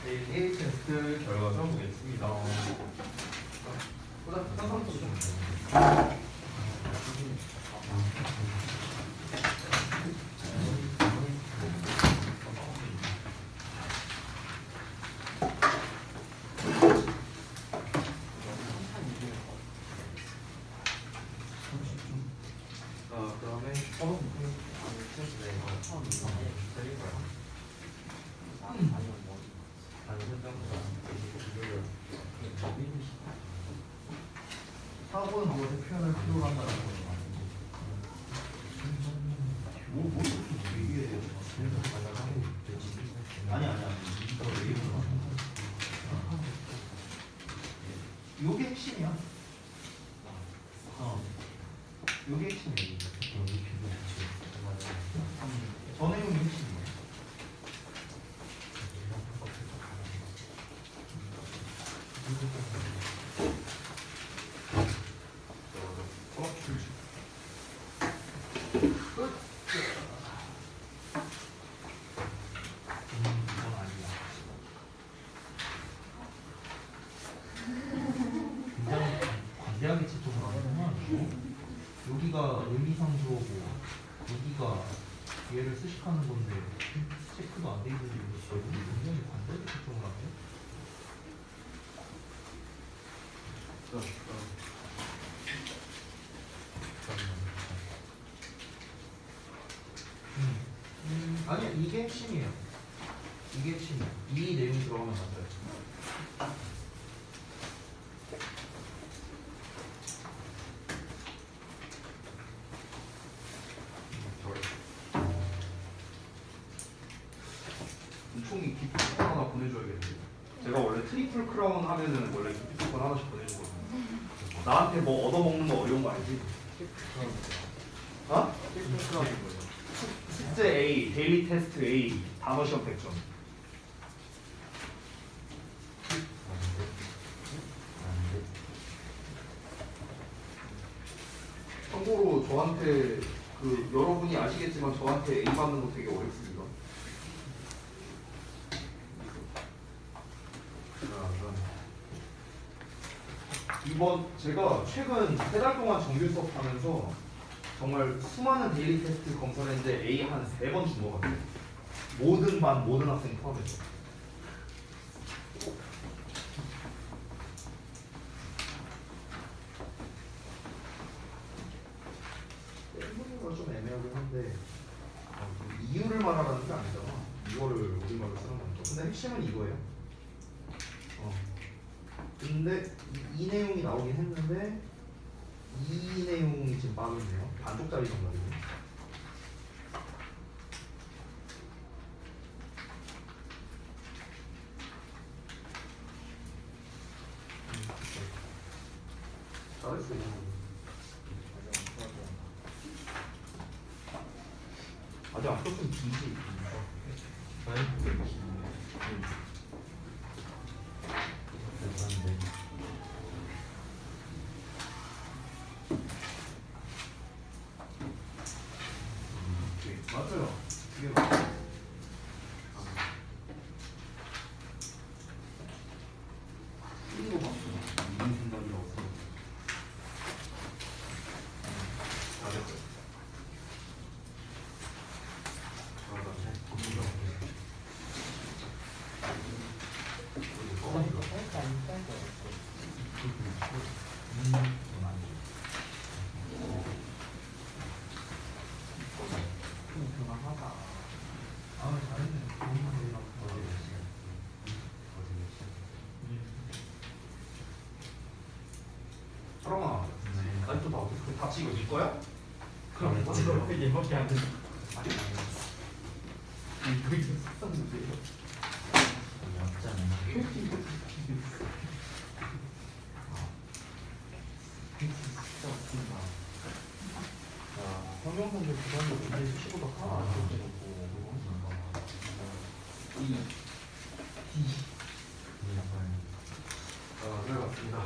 A 테스트 결과 좀 보겠습니다. 그다음에 사고는 무엇에 표현을 필요로 한다는 거죠. 이게 아니 요게 핵심이야. 요게 핵심이야. 저 내용이 핵심이야. 관대하게 채점을 하면 여기가 의미상주어고 여기가 얘를 수식하는 건데 체크도 안 돼 있는 이유로 굉장히 관대하게 채점을 하네. 아니야, 이게 핵심이에요. 이게 핵심이야. 이 내용이 들어가면 맞아요. 총이 기프트콘 하나 보내줘야겠는데. 제가 원래 트리플 크라운 하면은 원래 기프트콘 하나씩 보내주거든요. 나한테 뭐 얻어먹는 거 어려운 거 알지? 어? 트리플 크라운이 뭐예요? 숙제 A, 데일리 테스트 A, 단어 시험 100점. 참고로 저한테 여러분이 아시겠지만 저한테 A 받는 거 되게 어렵습니다. 이번 제가 최근 3달 동안 정규 수업하면서 정말 수많은 데일리 테스트 검사를 했는데 A 한 3번 준 것 같아요. 모든 반, 모든 학생 포함해서. 일본어가 좀 애매하긴 한데 이유를 말하라는 게 아니잖아. 이거를 우리말로 쓰는 거니까. 근데 핵심은 이거예요. 근데 이 내용이 나오긴 했는데 이 내용이 지금 빠졌네요. 반쪽짜리 정답이네. 잘했어. 아직 앞으로 좀 길지. 맞아요. 그게 맞아요. 이거 맞죠? 이런 생각이라고 써. 잘했어요. 사랑아, 아직도 나 어떻게 같이 이거 줄 거야? 그럼 이거 얘밖에 안 돼. 아니 이거 좀 쌌는데요. 성경선들 부산도 문제 수시보다 하나 안 좋고 네, 맞습니다.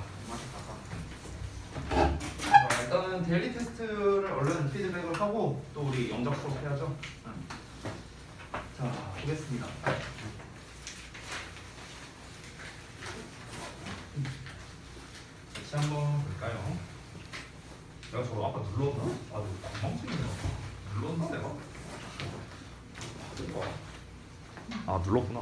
일단은 데일리 테스트를 얼른 피드백을 하고 또 우리 영작 수업 해야죠. 자, 보겠습니다. 거. 아 눌렀구나.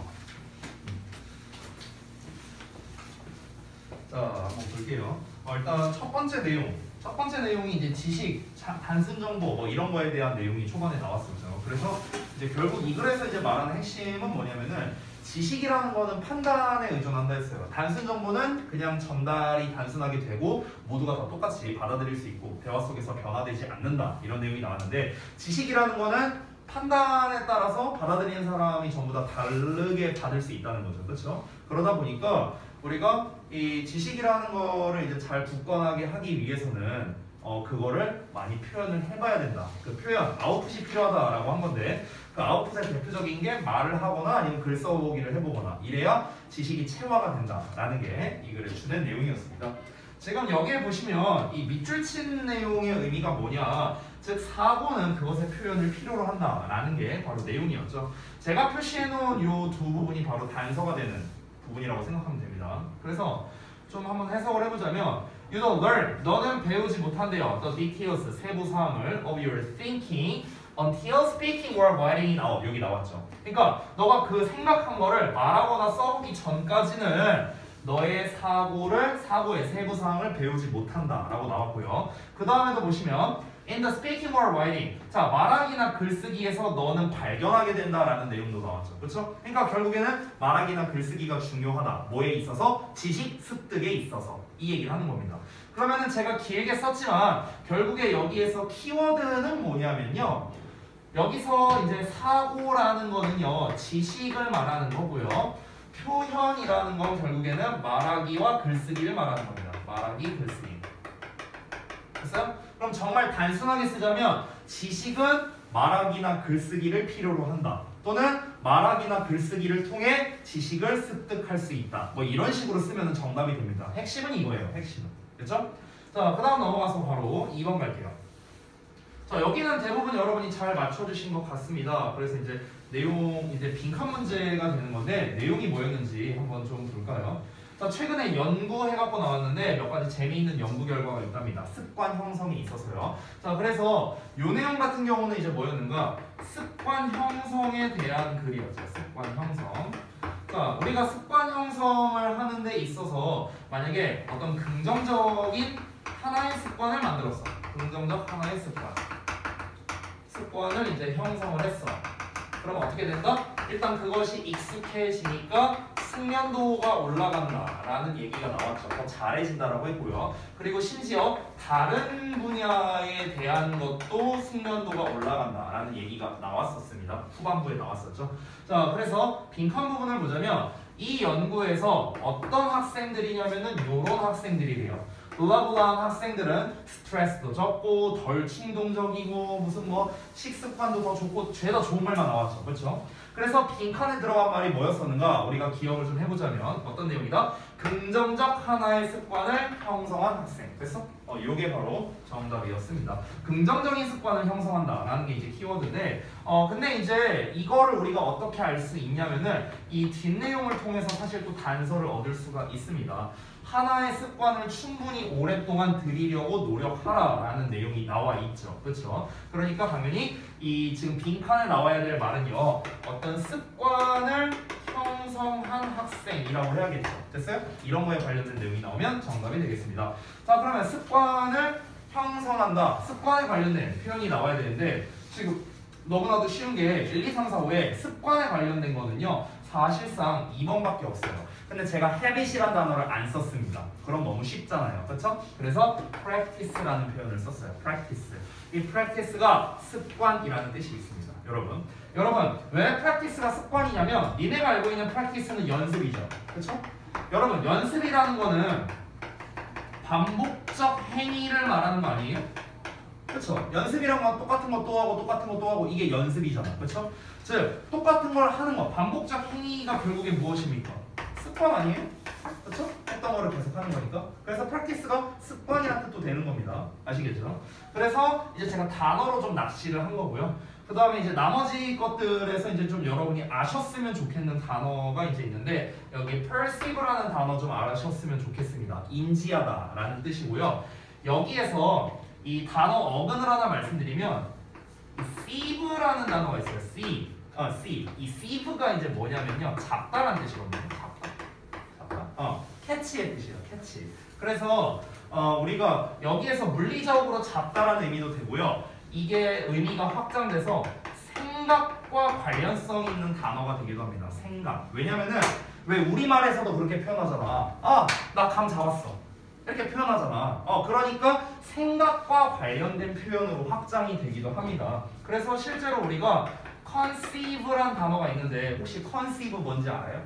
자, 한번 볼게요. 일단 첫 번째 내용. 첫 번째 내용이 이제 지식, 단순 정보 뭐 이런 거에 대한 내용이 초반에 나왔었죠. 그래서 이제 결국 이 글에서 이제 말하는 핵심은 뭐냐면은 지식이라는 거는 판단에 의존한다 했어요. 단순 정보는 그냥 전달이 단순하게 되고 모두가 다 똑같이 받아들일 수 있고 대화 속에서 변화되지 않는다. 이런 내용이 나왔는데 지식이라는 거는 판단에 따라서 받아들이는 사람이 전부 다 다르게 받을 수 있다는 거죠. 그렇죠? 그러다 보니까 우리가 이 지식이라는 거를 이제 잘 굳건하게 하기 위해서는 그거를 많이 표현을 해봐야 된다. 그 표현, 아웃풋이 필요하다라고 한 건데 그 아웃풋의 대표적인 게 말을 하거나 아니면 글 써보기를 해보거나 이래야 지식이 체화가 된다라는 게 이 글에 주된 내용이었습니다. 지금 여기에 보시면 이 밑줄 친 내용의 의미가 뭐냐, 즉 사고는 그것의 표현을 필요로 한다라는 게 바로 내용이었죠. 제가 표시해놓은 이 두 부분이 바로 단서가 되는 부분이라고 생각하면 됩니다. 그래서 좀 한번 해석을 해보자면 You don't learn, 너는 배우지 못한대요. The details, 세부 사항을 of your thinking until speaking or writing it out. 여기 나왔죠. 그러니까 너가 그 생각한 거를 말하거나 써보기 전까지는 너의 사고의 세부 사항을 배우지 못한다라고 나왔고요. 그 다음에도 보시면 In the speaking or writing, 자 말하기나 글쓰기에서 너는 발견하게 된다라는 내용도 나왔죠. 그렇죠? 그러니까 결국에는 말하기나 글쓰기가 중요하다. 뭐에 있어서? 지식 습득에 있어서 이 얘기를 하는 겁니다. 그러면은 제가 길게 썼지만 결국에 여기에서 키워드는 뭐냐면요. 여기서 이제 사고라는 거는요 지식을 말하는 거고요. 표현이라는 건 결국에는 말하기와 글쓰기를 말하는 겁니다. 말하기, 글쓰기. 됐어요? 그럼 정말 단순하게 쓰자면 지식은 말하기나 글쓰기를 필요로 한다. 또는 말하기나 글쓰기를 통해 지식을 습득할 수 있다. 뭐 이런 식으로 쓰면 정답이 됩니다. 핵심은 이거예요. 핵심은. 그렇죠? 자, 그 다음 넘어가서 바로 2번 갈게요. 자, 여기는 대부분 여러분이 잘 맞춰주신 것 같습니다. 그래서 이제 내용, 이제 빈칸 문제가 되는 건데 내용이 뭐였는지 한번 좀 볼까요? 자, 최근에 연구해갖고 나왔는데 몇 가지 재미있는 연구 결과가 있답니다. 습관 형성이 있어서요. 자, 그래서 요 내용 같은 경우는 이제 뭐였는가? 습관 형성에 대한 글이었죠. 습관 형성. 자, 우리가 습관 형성을 하는 데 있어서 만약에 어떤 긍정적인 하나의 습관을 만들었어. 긍정적 하나의 습관을 이제 형성을 했어. 그럼 어떻게 된다? 일단 그것이 익숙해지니까 숙련도가 올라간다라는 얘기가 나왔죠. 더 잘해진다라고 했고요. 그리고 심지어 다른 분야에 대한 것도 숙련도가 올라간다라는 얘기가 나왔었습니다. 후반부에 나왔었죠. 자, 그래서 빈칸 부분을 보자면 이 연구에서 어떤 학생들이냐면은 요런 학생들이래요. 블라블라한 학생들은 스트레스도 적고 덜 충동적이고 무슨 뭐 식습관도 더 좋고 죄다 좋은 말만 나왔죠. 그렇죠? 그래서 빈칸에 들어간 말이 뭐였었는가? 우리가 기억을 좀 해보자면 어떤 내용이다? 긍정적 하나의 습관을 형성한 학생. 됐어? 요게 바로 정답이었습니다. 긍정적인 습관을 형성한다라는 게 이제 키워드인데 근데 이제 이거를 우리가 어떻게 알 수 있냐면은 이 뒷내용을 통해서 사실 또 단서를 얻을 수가 있습니다. 하나의 습관을 충분히 오랫동안 들이려고 노력하라라는 내용이 나와 있죠. 그렇죠? 그러니까 당연히 이 지금 빈칸에 나와야 될 말은요. 어떤 습관을 형성한 학생이라고 해야겠죠. 됐어요? 이런 거에 관련된 내용이 나오면 정답이 되겠습니다. 자, 그러면 습관을 형성한다. 습관에 관련된 표현이 나와야 되는데 지금 너무나도 쉬운 게 1, 2, 3, 4, 5에 습관에 관련된 거는요. 사실상 2번밖에 없어요. 근데 제가 habit이라는 단어를 안 썼습니다. 그럼 너무 쉽잖아요. 그렇죠? 그래서 practice라는 표현을 썼어요. practice. 이 practice가 습관이라는 뜻이 있습니다. 여러분 왜 practice가 습관이냐면 니네가 알고 있는 practice는 연습이죠. 그렇죠? 여러분 연습이라는 거는 반복적 행위를 말하는 거 아니에요? 그렇죠? 연습이란 건 똑같은 거 또 하고 똑같은 거 또 하고 이게 연습이잖아. 그렇죠? 즉 똑같은 걸 하는 거 반복적 행위가 결국에 무엇입니까? 습관 아니에요? 그렇죠? 했던 거를 계속 하는 거니까. 그래서 practice가 습관이라는 뜻도 되는 겁니다. 아시겠죠? 그래서 이제 제가 단어로 좀 낚시를 한 거고요. 그 다음에 이제 나머지 것들에서 이제 좀 여러분이 아셨으면 좋겠는 단어가 이제 있는데 여기 perceive라는 단어 좀 알아셨으면 좋겠습니다. 인지하다라는 뜻이고요. 여기에서 이 단어 어근을 하나 말씀드리면 seive라는 단어가 있어요. sieve. sieve. 이 sieve가 이제 뭐냐면요, 잡다라는 뜻이거든요. 잡다. catch의 뜻이에요. catch. 그래서 우리가 여기에서 물리적으로 잡다라는 의미도 되고요. 이게 의미가 확장돼서 생각과 관련성 있는 단어가 되기도 합니다. 생각. 왜냐면은 왜 우리말에서도 그렇게 표현하잖아. 나 감 잡았어. 이렇게 표현하잖아. 그러니까 생각과 관련된 표현으로 확장이 되기도 합니다. 그래서 실제로 우리가 conceive란 단어가 있는데 혹시 conceive 뭔지 알아요?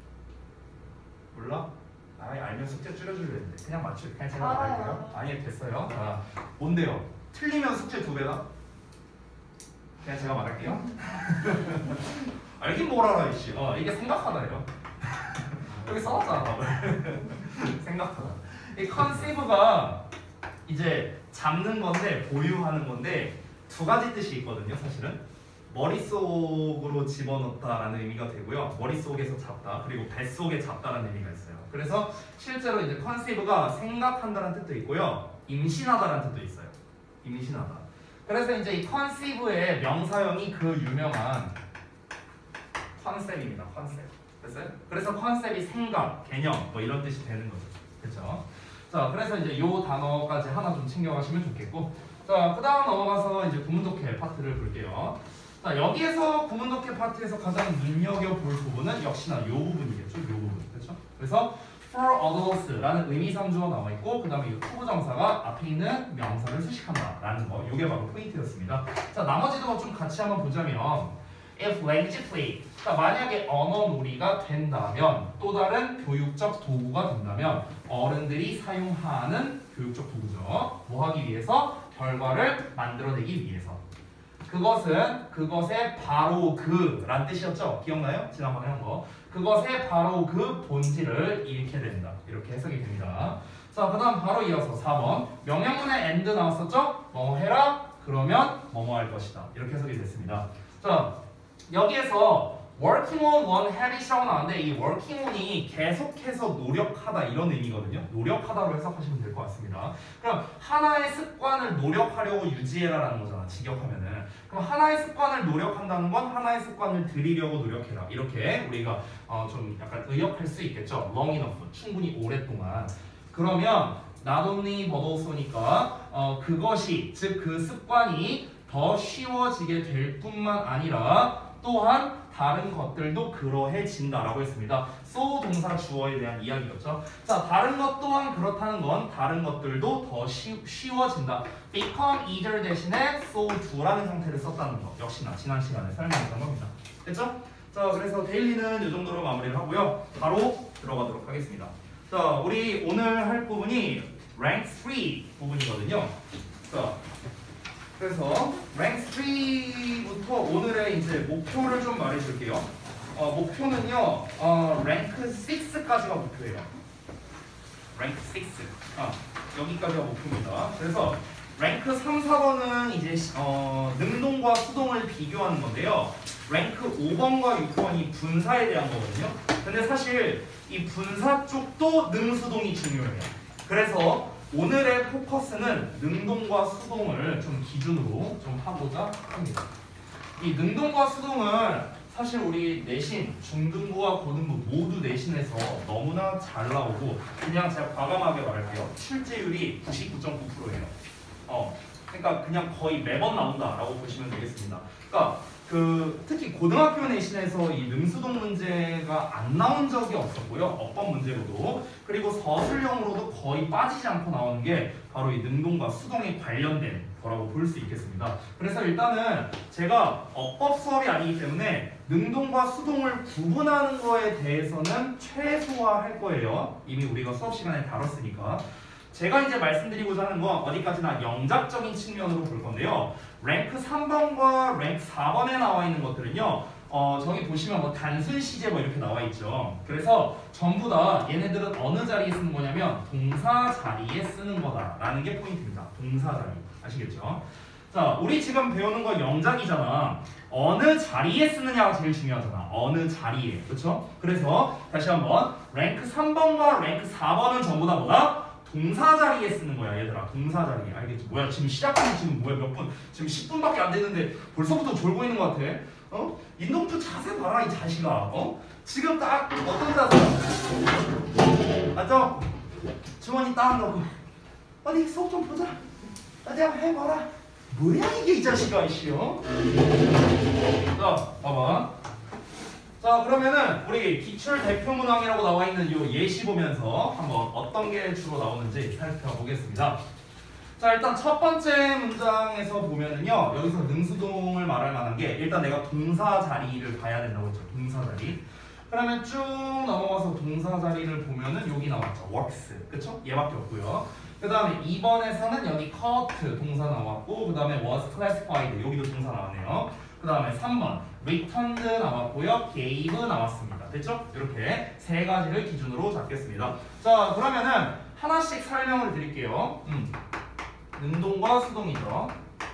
몰라? 알면 숙제 줄여주려 했는데 그냥 그냥 제가 말할게요. 아니 됐어요. 자, 뭔데요? 틀리면 숙제 2배다? 그냥 제가 말할게요. 알긴 뭘 알아 이씨. 이게 생각하다예요. 여기 써놨잖아 답을. 생각하다. 이 conceive가 이제 잡는 건데 보유하는 건데 두 가지 뜻이 있거든요. 사실은 머릿속으로 집어넣다라는 의미가 되고요. 머릿속에서 잡다 그리고 뱃속에 잡다라는 의미가 있어요. 그래서 실제로 이제 conceive가 생각한다는 뜻도 있고요. 임신하다라는 뜻도 있어요. 임신하다. 그래서 이제 이 conceive의 명사형이 그 유명한 컨셉입니다. 컨셉. 됐어요? 그래서 컨셉이 생각, 개념 뭐 이런 뜻이 되는 거죠. 그렇죠? 자, 그래서 이제 요 단어까지 하나 좀 챙겨가시면 좋겠고, 자, 그 다음 넘어가서 이제 구문독해 파트를 볼게요. 자, 여기에서 구문독해 파트에서 가장 눈여겨볼 부분은 역시나 요 부분이겠죠. 요 부분. 그렇죠? 그래서 for adults라는 의미상주어 나와 있고, 그 다음에 이 투부정사가 앞에 있는 명사를 수식한다라는 거. 요게 바로 포인트였습니다. 자, 나머지도 좀 같이 한번 보자면 if language play, 그러니까 만약에 언어놀이가 된다면, 또 다른 교육적 도구가 된다면 어른들이 사용하는 교육적 도구죠. 뭐 하기 위해서? 결과를 만들어내기 위해서. 그것의 바로 그란 뜻이었죠. 기억나요? 지난번에 한 거. 그것의 바로 그 본질을 잃게 된다. 이렇게 해석이 됩니다. 자, 그 다음 바로 이어서 4번. 명령문에 and 나왔었죠? 뭐 해라? 그러면 뭐뭐 할 것이다. 이렇게 해석이 됐습니다. 자, 여기에서 working on one habit이라고 나왔는데 이 working on이 계속해서 노력하다 이런 의미거든요. 노력하다로 해석하시면 될 것 같습니다. 그럼 하나의 습관을 노력하려고 유지해라라는 거잖아. 직역하면은. 그럼 하나의 습관을 노력한다는 건 하나의 습관을 들이려고 노력해라. 이렇게 우리가 좀 약간 의역할 수 있겠죠. long enough. 충분히 오랫동안. 그러면 not only but also니까 그것이 즉 그 습관이 더 쉬워지게 될 뿐만 아니라 또한 다른 것들도 그러해진다라고 했습니다. so 동사 주어에 대한 이야기였죠. 자, 다른 것 또한 그렇다는 건 다른 것들도 더 쉬워진다. become easier 대신에 so do라는 형태를 썼다는 거. 역시나 지난 시간에 설명했던 겁니다. 됐죠? 자, 그래서 데일리는 이 정도로 마무리를 하고요. 바로 들어가도록 하겠습니다. 자, 우리 오늘 할 부분이 rank 3 부분이거든요. 자, 그래서 rank 3부터 오늘의 이제 목표를 좀 말해줄게요. 목표는요, rank 6까지가 목표예요. rank 6. 여기까지가 목표입니다. 그래서 rank 3, 4번은 이제 능동과 수동을 비교하는 건데요. rank 5번과 6번이 분사에 대한 거거든요. 근데 사실 이 분사 쪽도 능수동이 중요해요. 그래서 오늘의 포커스는 능동과 수동을 좀 기준으로 좀 하고자 합니다. 이 능동과 수동은 사실 우리 내신, 중등부와 고등부 모두 내신에서 너무나 잘 나오고 그냥 제가 과감하게 말할게요. 출제율이 99.9%예요. 그러니까 그냥 거의 매번 나온다라고 보시면 되겠습니다. 그러니까 특히 고등학교 내신에서 이 능수동 문제가 안 나온 적이 없었고요. 어법 문제로도. 그리고 서술형으로도 거의 빠지지 않고 나오는 게 바로 이 능동과 수동에 관련된 거라고 볼 수 있겠습니다. 그래서 일단은 제가 어법 수업이 아니기 때문에 능동과 수동을 구분하는 거에 대해서는 최소화할 거예요. 이미 우리가 수업 시간에 다뤘으니까. 제가 이제 말씀드리고자 하는 건 어디까지나 영작적인 측면으로 볼 건데요. 랭크 3번과 랭크 4번에 나와 있는 것들은요. 저기 보시면 뭐 단순 시제 뭐 이렇게 나와 있죠. 그래서 전부 다 얘네들은 어느 자리에 쓰는 거냐면 동사 자리에 쓰는 거다라는 게 포인트입니다. 동사 자리. 아시겠죠? 자, 우리 지금 배우는 거 영작이잖아. 어느 자리에 쓰느냐가 제일 중요하잖아. 어느 자리에. 그렇죠? 그래서 다시 한번 랭크 3번과 랭크 4번은 전부 다 뭐다? 동사 자리에 쓰는 거야, 얘들아. 동사 자리에. 알겠지? 뭐야, 지금 시작한 지 지금 뭐야, 몇 분? 지금 10분밖에 안 됐는데 벌써부터 졸고 있는 것 같아. 인동주 자세 봐라 이 자식아. 지금 딱 어떤 자세? 맞죠? 주머니 딱 넣고 어디 수업 좀 보자. 어디 한번 해봐라. 뭐야 이게 이 자식아 이씨. 자 봐봐. 자 그러면은 우리 기출 대표 문항이라고 나와 있는 요 예시 보면서 한번 어떤 게 주로 나오는지 살펴보겠습니다. 자 일단 첫 번째 문장에서 보면은요 여기서 능수동을 말할 만한 게 일단 내가 동사 자리를 봐야 된다고 했죠. 동사 자리. 그러면 쭉 넘어가서 동사 자리를 보면은 여기 나왔죠. works. 그쵸? 얘밖에 없고요. 그 다음에 2번에서는 여기 caught 동사 나왔고 그 다음에 was classified 여기도 동사 나왔네요. 그 다음에 3번 returned 나왔고요. gave 나왔습니다. 됐죠? 이렇게 세 가지를 기준으로 잡겠습니다. 자 그러면은 하나씩 설명을 드릴게요. 능동과 수동이죠.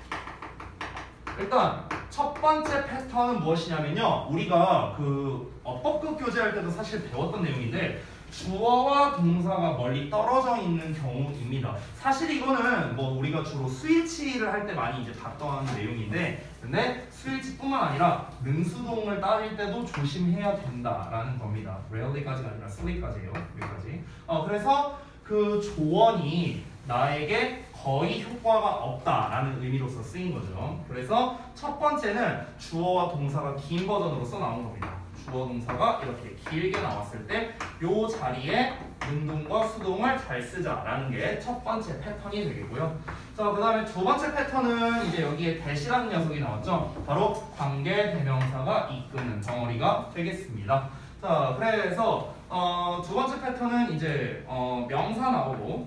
일단 첫 번째 패턴은 무엇이냐면요. 우리가 그 어법급 교재할 때도 사실 배웠던 내용인데 주어와 동사가 멀리 떨어져 있는 경우입니다. 사실 이거는 뭐 우리가 주로 스위치를 할 때 많이 이제 봤던 내용인데 근데 스위치뿐만 아니라 능수동을 따질 때도 조심해야 된다라는 겁니다. rarely까지가 아니라 slowly까지예요. 여기까지. 그래서 그 조언이 나에게 거의 효과가 없다라는 의미로서 쓰인 거죠. 그래서 첫 번째는 주어와 동사가 긴 버전으로서 나온 겁니다. 주어 동사가 이렇게 길게 나왔을 때 이 자리에 능동과 수동을 잘 쓰자라는 게 첫 번째 패턴이 되겠고요. 자, 그 다음에 두 번째 패턴은 이제 여기에 대시라는 녀석이 나왔죠. 바로 관계 대명사가 이끄는 덩어리가 되겠습니다. 자, 그래서 두 번째 패턴은 이제 명사 나오고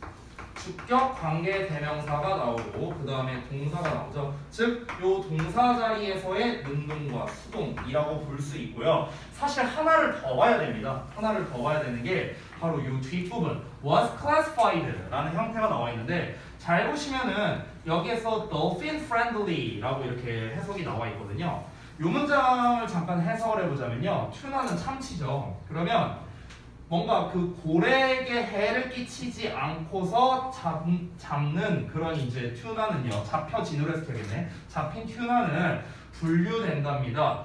주격 관계 대명사가 나오고 그 다음에 동사가 나오죠. 즉, 요 동사 자리에서의 능동과 수동이라고 볼 수 있고요. 사실 하나를 더 봐야 됩니다. 하나를 더 봐야 되는 게 바로 요 뒷부분 was classified라는 형태가 나와 있는데 잘 보시면은 여기에서 dolphin friendly라고 이렇게 해석이 나와 있거든요. 요 문장을 잠깐 해석을 해보자면요. 튜나는 참치죠. 그러면 뭔가 그 고래에게 해를 끼치지 않고서 잡는 그런 이제 튜나는요. 잡혀진으로 해서 되겠네. 잡힌 튜나는 분류된답니다.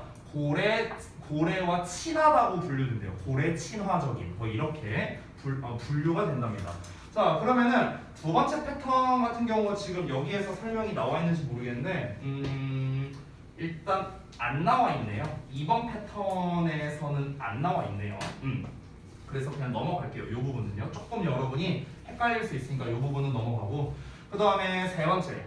고래와 친하다고 분류된대요. 고래 친화적인 뭐 이렇게 분류가 된답니다. 자 그러면은 두 번째 패턴 같은 경우 지금 여기에서 설명이 나와 있는지 모르겠는데 일단 안 나와 있네요. 2번 패턴에서는 안 나와 있네요. 그래서 그냥 넘어갈게요. 이 부분은요. 조금 여러분이 헷갈릴 수 있으니까 이 부분은 넘어가고 그 다음에 세 번째.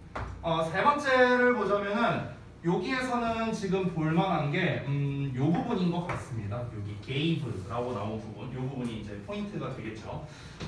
세 번째를 보자면은 여기에서는 지금 볼만한 게 이 부분인 것 같습니다. 여기 gave라고 나온 부분, 이 부분이 이제 포인트가 되겠죠.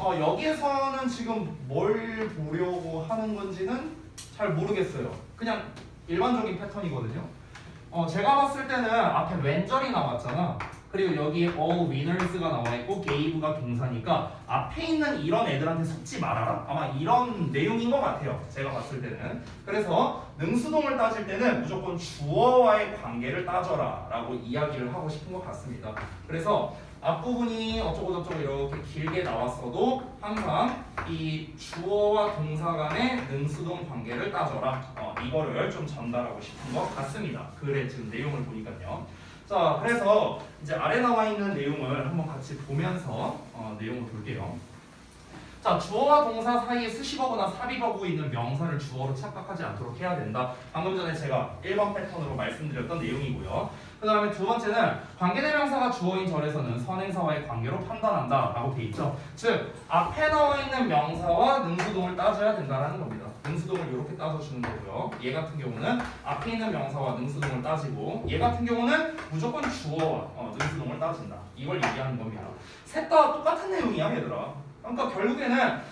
여기에서는 지금 뭘 보려고 하는 건지는 잘 모르겠어요. 그냥 일반적인 패턴이거든요. 제가 봤을 때는 앞에 왼절이 나왔잖아. 그리고 여기 all winners가 나와 있고 gave가 동사니까 앞에 있는 이런 애들한테 속지 말아라. 아마 이런 내용인 것 같아요. 제가 봤을 때는. 그래서 능수동을 따질 때는 무조건 주어와의 관계를 따져라 라고 이야기를 하고 싶은 것 같습니다. 그래서 앞부분이 어쩌고저쩌고 이렇게 길게 나왔어도 항상 이 주어와 동사 간의 능수동 관계를 따져라. 이거를 좀 전달하고 싶은 것 같습니다. 글의 지금 내용을 보니까요. 자, 그래서 이제 아래 나와 있는 내용을 한번 같이 보면서 내용을 볼게요. 자, 주어와 동사 사이에 수식어거나 삽입어구 있는 명사를 주어로 착각하지 않도록 해야 된다. 방금 전에 제가 1번 패턴으로 말씀드렸던 내용이고요. 그 다음에 두 번째는 관계대명사가 주어인 절에서는 선행사와의 관계로 판단한다 라고 돼 있죠. 즉, 앞에 나와 있는 명사와 능수동을 따져야 된다는 겁니다. 능수동을 이렇게 따져주는 거고요. 얘 같은 경우는 앞에 있는 명사와 능수동을 따지고 얘 같은 경우는 무조건 주어와 능수동을 따진다. 이걸 얘기하는 겁니다. 셋 다 똑같은 내용이야 얘들아. 그러니까 결국에는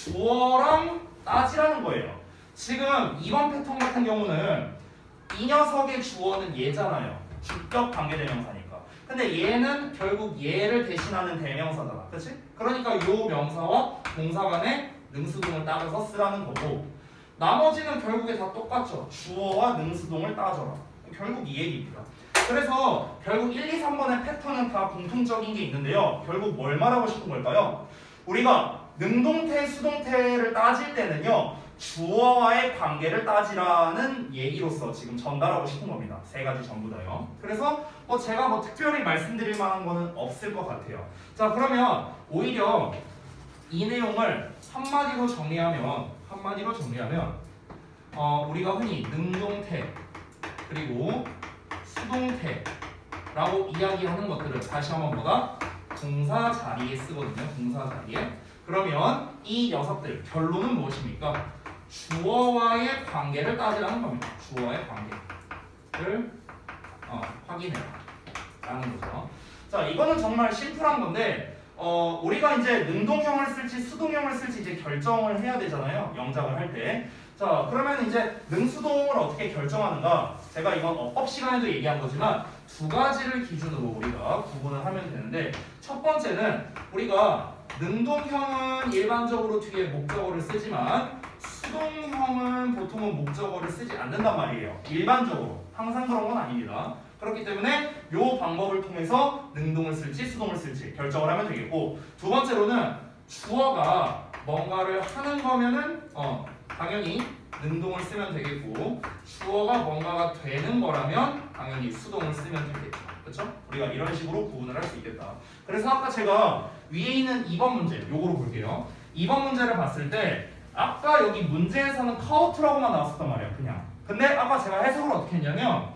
주어랑 따지라는 거예요. 지금 2번 패턴 같은 경우는 이 녀석의 주어는 얘잖아요. 주격 관계대명사니까. 근데 얘는 결국 얘를 대신하는 대명사잖아. 그치? 그러니까 요 명사와 동사 간의 능수동을 따져서 쓰라는 거고 나머지는 결국에 다 똑같죠. 주어와 능수동을 따져라. 결국 이 얘기입니다. 그래서 결국 1, 2, 3번의 패턴은 다 공통적인 게 있는데요. 결국 뭘 말하고 싶은 걸까요? 우리가 능동태, 수동태를 따질 때는요. 주어와의 관계를 따지라는 얘기로서 지금 전달하고 싶은 겁니다. 세 가지 전부 다요. 그래서 제가 특별히 말씀드릴 만한 거는 없을 것 같아요. 자, 그러면 오히려 이 내용을 한마디로 정리하면 우리가 흔히 능동태 그리고 수동태라고 이야기하는 것들을 다시 한번 동사 자리에 쓰거든요. 동사 자리에. 그러면 이 녀석들 결론은 무엇입니까? 주어와의 관계를 따지라는 겁니다. 주어와의 관계를 확인해라 라는 거죠. 자, 이거는 정말 심플한 건데 우리가 이제 능동형을 쓸지 수동형을 쓸지 이제 결정을 해야 되잖아요. 영작을 할 때. 자, 그러면 이제 능수동을 어떻게 결정하는가? 제가 이건 어법 시간에도 얘기한 거지만 두 가지를 기준으로 우리가 구분을 하면 되는데, 첫 번째는 우리가 능동형은 일반적으로 뒤에 목적어를 쓰지만 수동형은 보통은 목적어를 쓰지 않는단 말이에요. 일반적으로. 항상 그런 건 아닙니다. 그렇기 때문에 이 방법을 통해서 능동을 쓸지 수동을 쓸지 결정을 하면 되겠고, 두 번째로는 주어가 뭔가를 하는 거면은 당연히 능동을 쓰면 되겠고, 주어가 뭔가가 되는 거라면 당연히 수동을 쓰면 되겠죠. 그렇죠? 우리가 이런 식으로 구분을 할 수 있겠다. 그래서 아까 제가 위에 있는 2번 문제 요거로 볼게요. 2번 문제를 봤을 때 아까 여기 문제에서는 카우트라고만 나왔었단 말이에요. 그냥. 근데 아까 제가 해석을 어떻게 했냐면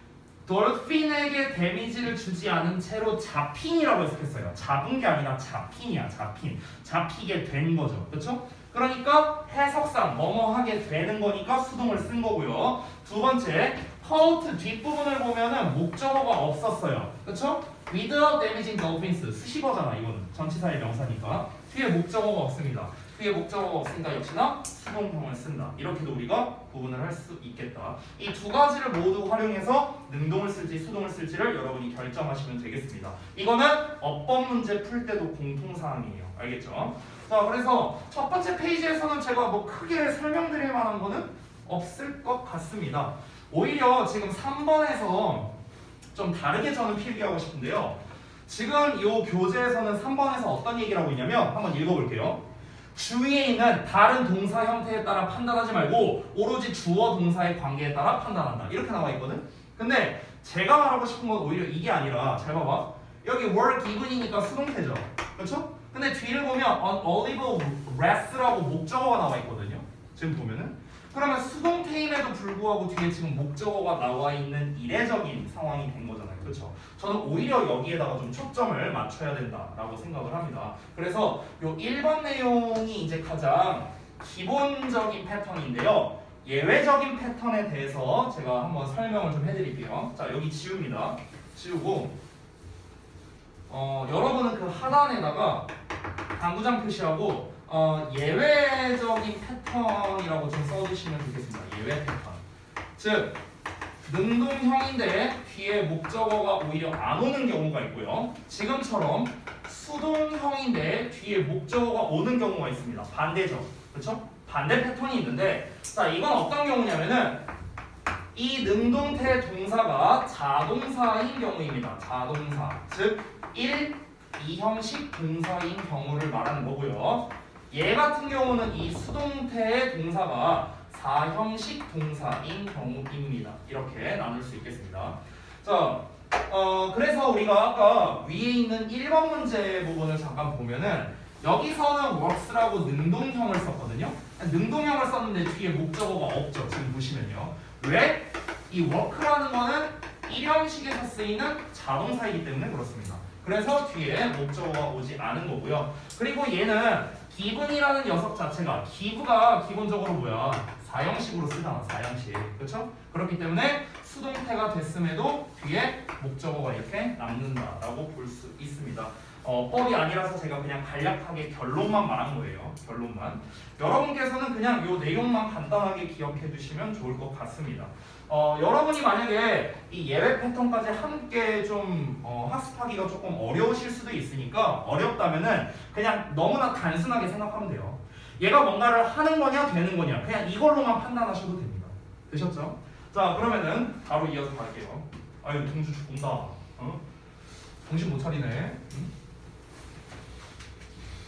돌핀에게 데미지를 주지 않은 채로 잡힌이라고 해석했어요. 잡은 게 아니라 잡힌이야. 잡히게 된 거죠. 그렇죠? 그러니까 해석상 뭐뭐 하게 되는 거니까 수동을 쓴 거고요. 두 번째, 카우트 뒷부분을 보면은 목적어가 없었어요. 그렇죠? Without damaging dolphins 수식어잖아. 이거는 전치사의 명사니까 뒤에 목적어가 없습니다. 뒤에 목적어가 없으니까 역시나 수동형을 쓴다. 이렇게도 우리가 구분을 할 수 있겠다. 이 두 가지를 모두 활용해서 능동을 쓸지 수동을 쓸지를 여러분이 결정하시면 되겠습니다. 이거는 어법 문제 풀 때도 공통사항이에요. 알겠죠? 자, 그래서 첫 번째 페이지에서는 제가 크게 설명드릴 만한 거는 없을 것 같습니다. 오히려 지금 3번에서 좀 다르게 저는 필기하고 싶은데요. 지금 이 교재에서는 3번에서 어떤 얘기를 하고 있냐면 한번 읽어볼게요. 주위에 있는 다른 동사 형태에 따라 판단하지 말고 오로지 주어 동사의 관계에 따라 판단한다. 이렇게 나와 있거든. 근데 제가 말하고 싶은 건 오히려 이게 아니라, 잘 봐봐. 여기 were given이니까 수동태죠. 그렇죠? 근데 뒤를 보면 on olive rest라고 목적어가 나와 있거든요. 지금 보면은. 그러면 수동태임에도 불구하고 뒤에 지금 목적어가 나와 있는 이례적인 상황이 된 거잖아요. 그렇죠? 저는 오히려 여기에다가 좀 초점을 맞춰야 된다라고 생각을 합니다. 그래서 요 1번 내용이 이제 가장 기본적인 패턴인데요. 예외적인 패턴에 대해서 제가 한번 설명을 좀 해드릴게요. 자, 여기 지웁니다. 지우고 여러분은 그 하단에다가 당구장 표시하고 예외적인 패턴이라고 좀 써주시면 되겠습니다. 예외 패턴. 즉 능동형인데 뒤에 목적어가 오히려 안 오는 경우가 있고요. 지금처럼 수동형인데 뒤에 목적어가 오는 경우가 있습니다. 반대죠. 그렇죠? 반대 패턴이 있는데, 자, 이건 어떤 경우냐면은 이 능동태 동사가 자동사인 경우입니다. 자동사. 즉 1, 2형식 동사인 경우를 말하는 거고요. 얘 같은 경우는 이 수동태의 동사가 4형식 동사인 경우입니다. 이렇게 나눌 수 있겠습니다. 자, 그래서 우리가 아까 위에 있는 1번 문제 부분을 잠깐 보면은 여기서는 works라고 능동형을 썼거든요. 능동형을 썼는데 뒤에 목적어가 없죠. 지금 보시면요. 왜? 이 work라는 거는 1형식에서 쓰이는 자동사이기 때문에 그렇습니다. 그래서 뒤에 목적어가 오지 않은 거고요. 그리고 얘는 given이라는 녀석 자체가 give가 기본적으로 뭐야? 4형식으로 쓰잖아. 4형식. 그렇죠? 그렇기 때문에 수동태가 됐음에도 뒤에 목적어가 이렇게 남는다라고 볼 수 있습니다. 법이 아니라서 제가 그냥 간략하게 결론만 말한 거예요. 결론만. 여러분께서는 그냥 이 내용만 간단하게 기억해 두시면 좋을 것 같습니다. 여러분이 만약에 이 예외 패턴까지 함께 좀 학습하기가 조금 어려우실 수도 있으니까, 어렵다면은 그냥 너무나 단순하게 생각하면 돼요. 얘가 뭔가를 하는 거냐 되는 거냐, 그냥 이걸로만 판단하셔도 됩니다. 되셨죠? 자, 그러면은 바로 이어서 갈게요. 아유, 동주 죽는다. 정신 못 차리네.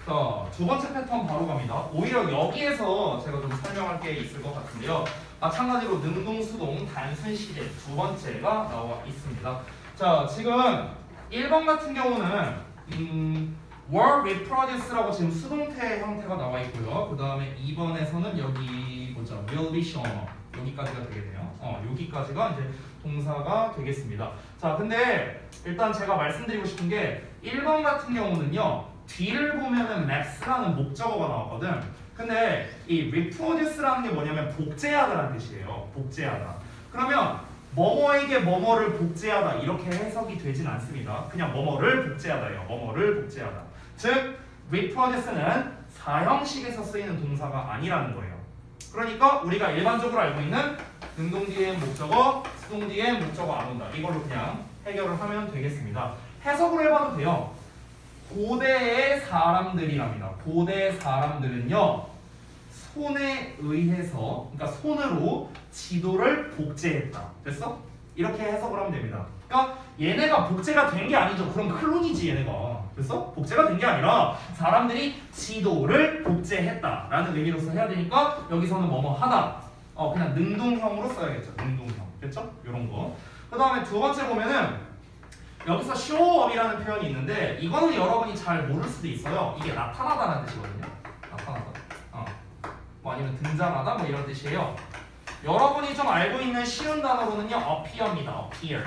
자, 두 번째 패턴 바로 갑니다. 오히려 여기에서 제가 좀 설명할 게 있을 것 같은데요. 마찬가지로 능동, 수동, 단순 시제 두 번째가 나와 있습니다. 자, 지금 1번 같은 경우는 were reproduce라고 지금 수동태 형태가 나와 있고요. 그 다음에 2번에서는 여기 보자, will be shown 여기까지가 되겠네요. 여기까지가 이제 동사가 되겠습니다. 자, 근데 일단 제가 말씀드리고 싶은 게 1번 같은 경우는요. 뒤를 보면은 max라는 목적어가 나왔거든. 근데 이 reproduce라는 게 뭐냐면 복제하다라는 뜻이에요. 복제하다. 그러면 뭐뭐에게 뭐뭐를 복제하다 이렇게 해석이 되진 않습니다. 그냥 뭐뭐를 복제하다예요. 뭐뭐를 복제하다. 즉 reproduce는 사형식에서 쓰이는 동사가 아니라는 거예요. 그러니까 우리가 일반적으로 알고 있는 능동 뒤에 목적어, 수동 뒤에 목적어 안 온다. 이걸로 그냥 해결을 하면 되겠습니다. 해석을 해봐도 돼요. 고대의 사람들이랍니다. 고대 사람들은요. 손에 의해서, 그러니까 손으로 지도를 복제했다. 됐어? 이렇게 해석을 하면 됩니다. 그러니까 얘네가 복제가 된 게 아니죠. 그럼 클론이지 얘네가. 됐어? 복제가 된 게 아니라 사람들이 지도를 복제했다라는 의미로서 해야 되니까 여기서는 뭐뭐 하다. 그냥 능동형으로 써야겠죠. 능동형. 됐죠? 요런 거. 그 다음에 두 번째 보면은 여기서 showup이라는 표현이 있는데 이거는 여러분이 잘 모를 수도 있어요. 이게 나타나다라는 뜻이거든요. 나타나다. 뭐 아니면 등장하다 뭐 이런 뜻이에요. 여러분이 좀 알고 있는 쉬운 단어로는요. appear입니다. appear.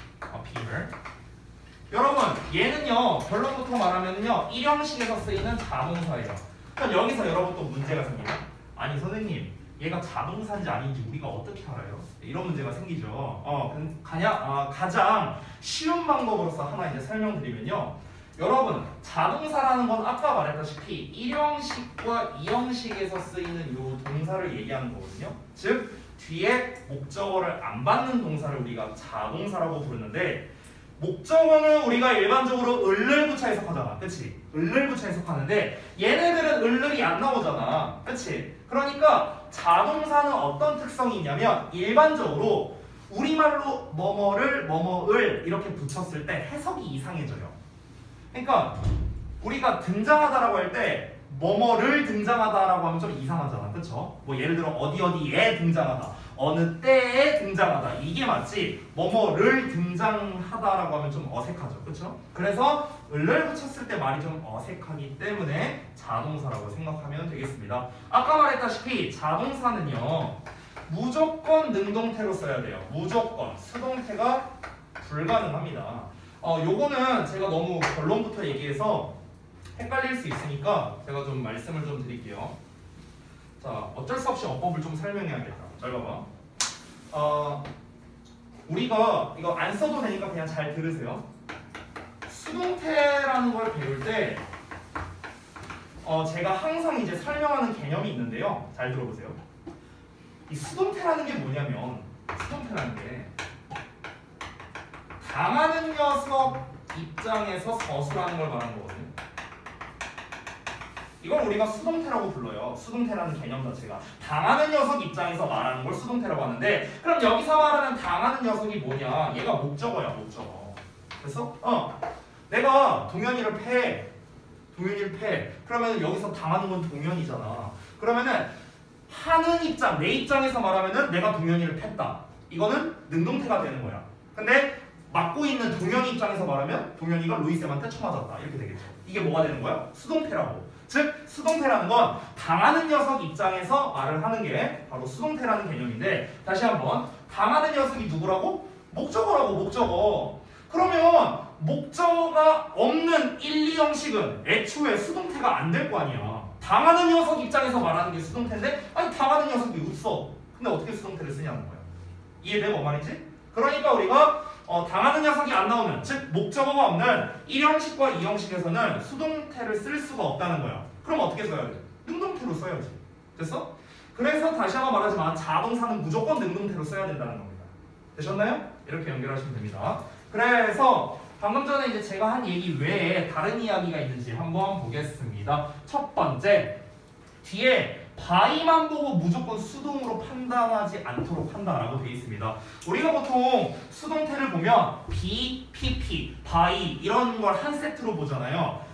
여러분 얘는요. 결론부터 말하면요. 일형식에서 쓰이는 자동사예요. 그럼 여기서 여러분 또 문제가 생겨요. 아니 선생님 얘가 자동사인지 아닌지 우리가 어떻게 알아요? 이런 문제가 생기죠. 가장 쉬운 방법으로서 하나 이제 설명드리면요. 여러분 자동사라는 건 아까 말했다시피 1형식과 2형식에서 쓰이는 요 동사를 얘기하는 거거든요. 즉 뒤에 목적어를 안 받는 동사를 우리가 자동사라고 부르는데 목적어는 우리가 일반적으로 을을 붙여 해석하잖아. 그치? 을을 붙여 해석하는데 얘네들은 을을이 안 나오잖아. 그치? 그러니까 자동사는 어떤 특성이 있냐면 일반적으로 우리말로 뭐뭐를 뭐뭐을 이렇게 붙였을 때 해석이 이상해져요. 그러니까 우리가 등장하다라고 할 때 뭐뭐를 등장하다라고 하면 좀 이상하잖아. 그쵸? 뭐 예를 들어 어디에 등장하다, 어느 때에 등장하다 이게 맞지 뭐뭐를 등장하다라고 하면 좀 어색하죠. 그쵸? 그래서 을을 붙였을 때 말이 좀 어색하기 때문에 자동사라고 생각하면 되겠습니다. 아까 말했다시피 자동사는요 무조건 능동태로 써야 돼요. 무조건 수동태가 불가능합니다. 요거는 제가 너무 결론부터 얘기해서 헷갈릴 수 있으니까 제가 좀 말씀을 좀 드릴게요. 자, 어쩔 수 없이 어법을 좀 설명해야겠다. 잘 봐봐. 우리가 이거 안 써도 되니까 그냥 잘 들으세요. 수동태라는 걸 배울 때 제가 항상 이제 설명하는 개념이 있는데요. 잘 들어보세요. 이 수동태라는 게 뭐냐면 수동태라는 게 당하는 녀석 입장에서 서술하는 걸 말하는 거거든요. 이걸 우리가 수동태라고 불러요. 수동태라는 개념 자체가 당하는 녀석 입장에서 말하는 걸 수동태라고 하는데 그럼 여기서 말하는 당하는 녀석이 뭐냐? 얘가 목적어야. 목적어. 그래서 내가 동현이를 패. 그러면 여기서 당하는 건 동현이잖아. 그러면은 하는 입장, 내 입장에서 말하면은 내가 동현이를 팼다. 이거는 능동태가 되는 거야. 근데 맡고 있는 동현이 입장에서 말하면 동현이가 루이쌤한테 쳐맞았다. 이렇게 되겠죠. 이게 뭐가 되는 거야? 수동태라고. 즉 수동태라는 건 당하는 녀석 입장에서 말을 하는 게 바로 수동태라는 개념인데 다시 한번 당하는 녀석이 누구라고? 목적어라고. 목적어. 그러면 목적어가 없는 1, 2형식은 애초에 수동태가 안 될 거 아니야. 당하는 녀석 입장에서 말하는 게 수동태인데 아니 당하는 녀석이 없어. 근데 어떻게 수동태를 쓰냐는 거야. 이해돼? 뭔 말인지? 그러니까 우리가 당하는 녀석이 안 나오는 즉 목적어가 없는 1형식과 2형식에서는 수동태를 쓸 수가 없다는 거야. 그럼 어떻게 써야 돼? 능동태로 써야지. 됐어? 그래서 다시 한번 말하지만 자동사는 무조건 능동태로 써야 된다는 겁니다. 되셨나요? 이렇게 연결하시면 됩니다. 그래서 방금 전에 이제 제가 한 얘기 외에 다른 이야기가 있는지 한번 보겠습니다. 첫 번째, 뒤에 by만 보고 무조건 수동으로 판단하지 않도록 한다라고 되어 있습니다. 우리가 보통 수동태를 보면 be, pp, by 이런 걸 한 세트로 보잖아요.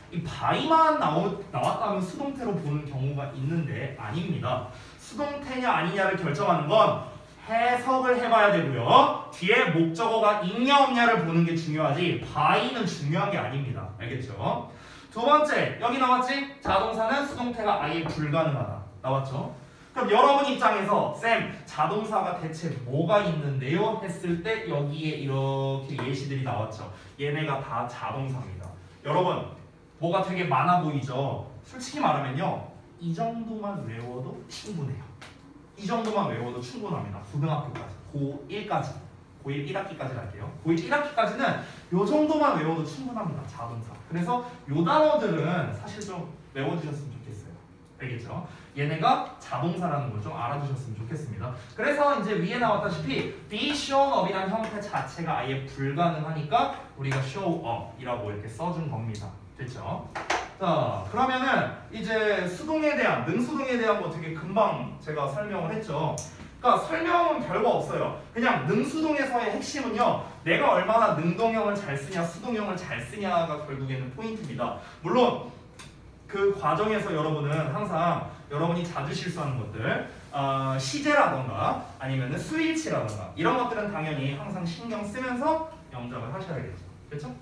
이 by만 나왔다면 수동태로 보는 경우가 있는데 아닙니다. 수동태냐 아니냐를 결정하는 건 해석을 해봐야 되고요. 뒤에 목적어가 있냐 없냐를 보는 게 중요하지 by는 중요한 게 아닙니다. 알겠죠? 두 번째, 여기 나왔지? 자동사는 수동태가 아예 불가능하다. 나왔죠? 그럼 여러분 입장에서 쌤, 자동사가 대체 뭐가 있는데요? 했을 때 여기에 이렇게 예시들이 나왔죠. 얘네가 다 자동사입니다. 여러분, 뭐가 되게 많아 보이죠? 솔직히 말하면요. 이 정도만 외워도 충분해요. 이 정도만 외워도 충분합니다. 고등학교까지, 고1까지. 고1 1학기까지 갈게요. 고1 1학기까지는 요 정도만 외워도 충분합니다. 자동사. 그래서 요 단어들은 사실 좀 외워주셨으면 좋겠어요. 알겠죠? 얘네가 자동사라는 걸 좀 알아두셨으면 좋겠습니다. 그래서 이제 위에 나왔다시피 be shown up이라는 형태 자체가 아예 불가능하니까 우리가 show up이라고 이렇게 써준 겁니다. 됐죠? 자, 그러면은 이제 수동에 대한, 능수동에 대한 거 되게 금방 제가 설명을 했죠. 그러니까 설명은 별거 없어요. 그냥 능수동에서의 핵심은요. 내가 얼마나 능동형을 잘 쓰냐, 수동형을 잘 쓰냐가 결국에는 포인트입니다. 물론 그 과정에서 여러분은 항상 여러분이 자주 실수하는 것들 시제라던가 아니면 수일치라던가 이런 것들은 당연히 항상 신경 쓰면서 영작을 하셔야겠죠. 그렇죠?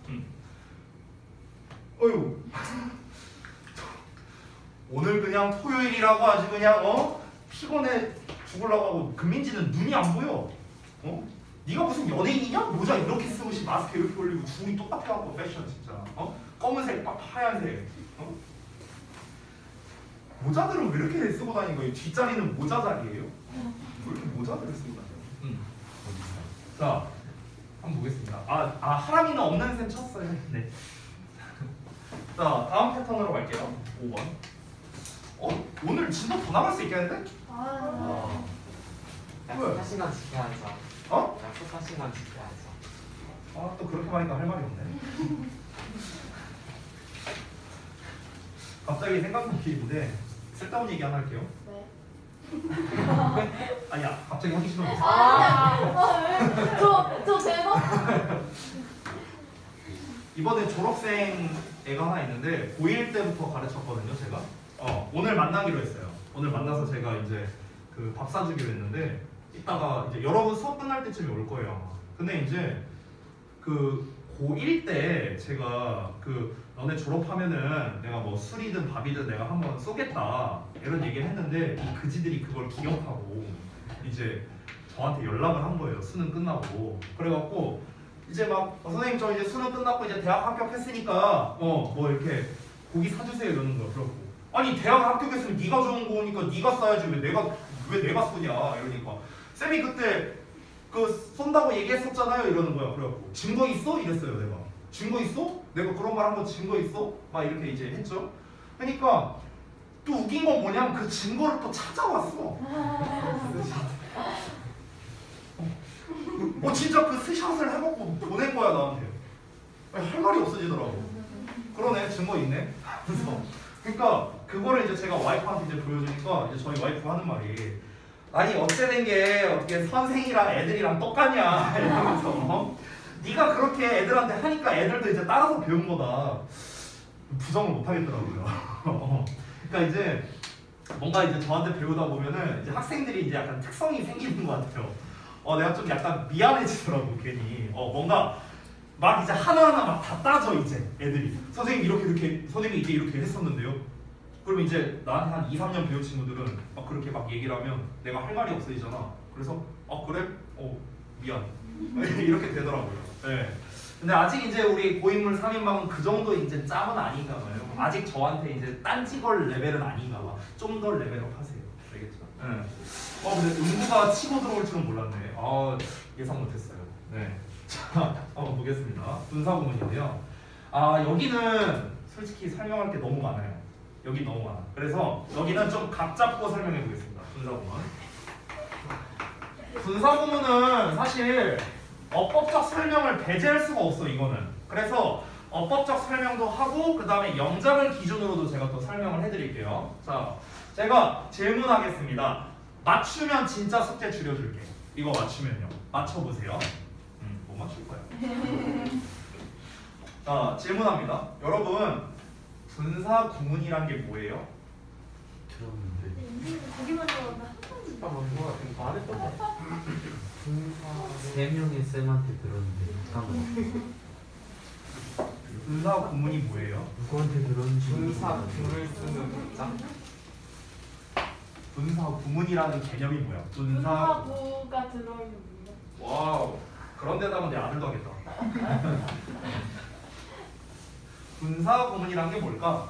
어휴 오늘 그냥 토요일이라고 아주 그냥 피곤해 죽으려고 하고 금민지는 눈이 안 보여. 네가 무슨 연예인이냐? 모자 이렇게 쓰고 마스크 이렇게 올리고 줄이 똑같아갖고 패션 진짜. 검은색, 하얀색. 모자들은 왜 이렇게 쓰고 다니는 거예요? 뒷자리는 모자 자리예요? 왜 이렇게 모자들을 쓰고 다녀요? 자, 한번 보겠습니다. 하람이는 없는 셈 쳤어요. 네. 자, 다음 패턴으로 갈게요. 5번. 오늘 진짜 더 나갈 수 있겠는데? 약속한 시간 지켜야죠. 약속한 시간 지켜야죠. 또 그렇게 말하니까 할 말이 없네. 갑자기 생각난 게 있는데 쓸데없는 얘기 하나 할게요. 네. 아니야, 갑자기 하기 싫어. 저 대박. 이번에 졸업생 애가 하나 있는데 고1 때부터 가르쳤거든요, 제가. 오늘 만나기로 했어요. 오늘 만나서 제가 이제 그 밥 사주기로 했는데 이따가 이제 여러분 수업 끝날 때쯤에 올 거예요, 아마. 근데 이제 그 고1 때 제가 너네 졸업하면은 내가 뭐 술이든 밥이든 내가 한번 쏘겠다 이런 얘기를 했는데 이 그지들이 그걸 기억하고 이제 저한테 연락을 한 거예요. 수능 끝나고. 그래갖고 이제 막 선생님 저 이제 수능 끝났고 이제 대학 합격했으니까 뭐 이렇게 고기 사주세요 이러는 거야. 그래갖고 아니 대학 합격했으면 네가 좋은 거니까 네가 써야지 왜 내가 쏘냐 이러니까 쌤이 그때 쏜다고 얘기했었잖아요 이러는 거야. 그래갖고 증거 있어? 이랬어요. 내가 증거 있어? 내가 그런 말 한 거 증거 있어? 막 이렇게 이제 했죠. 그러니까 또 웃긴 건 뭐냐면 그 증거를 또 찾아왔어. 진짜 그 스샷을 해갖고 보낸 거야 나한테. 할 말이 없어지더라고. 그러네, 증거 있네. 그래서 그러니까 그거를 이제 제가 와이프한테 이제 보여주니까 이제 저희 와이프 하는 말이 아니 어째된 게 어떻게 선생이랑 애들이랑 똑같냐 이러면서 네가 그렇게 애들한테 하니까 애들도 이제 따라서 배운 거다. 부정을 못 하겠더라고요. 그러니까 이제 뭔가 이제 저한테 배우다 보면은 이제 학생들이 이제 약간 특성이 생기는 것 같아요. 내가 좀 약간 미안해지더라고 괜히. 뭔가 막 이제 하나하나 막 다 따져 이제 애들이. 선생님 이렇게 선생님이 이제 이렇게 했었는데요. 그러면 이제 나한테 한 2, 3년 배운 친구들은 막 그렇게 막 얘기를 하면 내가 할 말이 없어지잖아. 그래서 그래? 미안. 이렇게 되더라고요. 네. 근데 아직 이제 우리 고인물 3인방은 그 정도 이제 짬은 아닌가 봐요. 아직 저한테 이제 딴지걸 레벨은 아닌가 봐. 좀 더 레벨업 하세요. 알겠죠? 네. 근데 응구가 치고 들어올 줄은 몰랐네. 예상 못했어요. 네. 자, 한번 보겠습니다. 분사구문인데요. 여기는 솔직히 설명할 게 너무 많아요. 여기 너무 많아. 그래서 여기는 좀 각 잡고 설명해 보겠습니다. 분사구문. 분사구문은 사실 어법적 설명을 배제할 수가 없어 이거는. 그래서 어법적 설명도 하고 그 다음에 영작을 기준으로도 제가 또 설명을 해드릴게요. 자, 제가 질문하겠습니다. 맞추면 진짜 숙제 줄여줄게. 이거 맞추면요. 맞춰보세요. 못 맞출 거야. 자, 질문합니다. 여러분 분사 구문이란 게 뭐예요? 들었는데 거기만 들어간다. 잠깐만 뭐야 지금 말했던 거 세 명의 쌤한테 들었는데 잠깐만 분사 구문이 뭐예요? 누구한테 들었는지 분사 구를 쓰는 문장 분사 구문이라는 개념이 뭐야? 분사 분사구가 들어있는 문장. 와우. 그런 데다가 내 아들도 하겠다. 분사 구문이란 게 뭘까?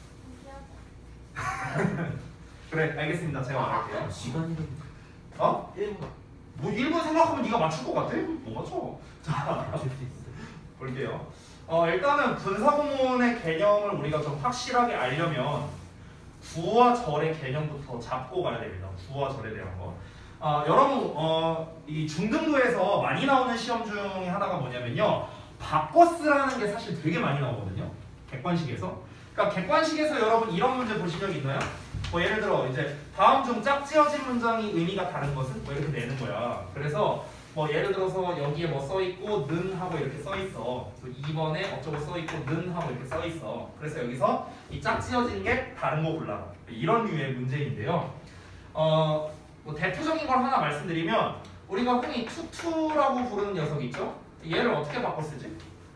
그래, 알겠습니다. 제가 말할게요. 시간이 어? 1분 뭐 1분 생각하면 네가 맞출 것 같아? 뭐 맞춰? 자, 맞출 수 있어 볼게요. 일단은 분사 구문의 개념을 우리가 좀 확실하게 알려면 구와 절의 개념부터 잡고 가야 됩니다. 구와 절에 대한 거. 여러분, 이 중등부에서 많이 나오는 시험 중에 하나가 뭐냐면요. 바꿔 쓰라는 게 사실 되게 많이 나오거든요. 객관식에서. 그러니까 객관식에서 여러분 이런 문제 보신 적 있나요? 뭐 예를 들어 이제 다음 중 짝지어진 문장이 의미가 다른 것은 뭐 이렇게 내는 거야. 그래서 뭐 예를 들어서 여기에 뭐 써 있고 는 하고 이렇게 써 있어. 2번에 어쩌고 써 있고 는 하고 이렇게 써 있어. 그래서 여기서 이 짝지어진 게 다른 거 골라. 이런 류의 문제인데요. 뭐 대표적인 걸 하나 말씀드리면 우리가 흔히 투투라고 부르는 녀석 있죠? 얘를 어떻게 바꿔 쓰지?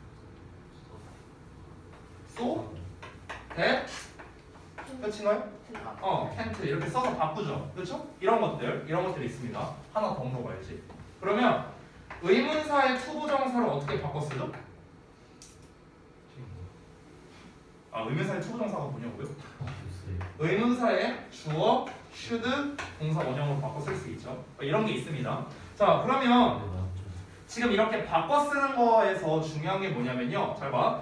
so, that, 끝인가요? can't 이렇게 써서 바꾸죠. 그렇죠? 이런 것들이 있습니다. 하나 더 물어봐야지. 그러면 의문사의 투부정사를 어떻게 바꿔 쓰죠? 의문사의 투부정사가 뭐냐고요? 의문사의 주어, should, 동사 원형으로 바꿔 쓸 수 있죠. 이런 게 있습니다. 자, 그러면 지금 이렇게 바꿔 쓰는 거에서 중요한 게 뭐냐면요. 잘 봐.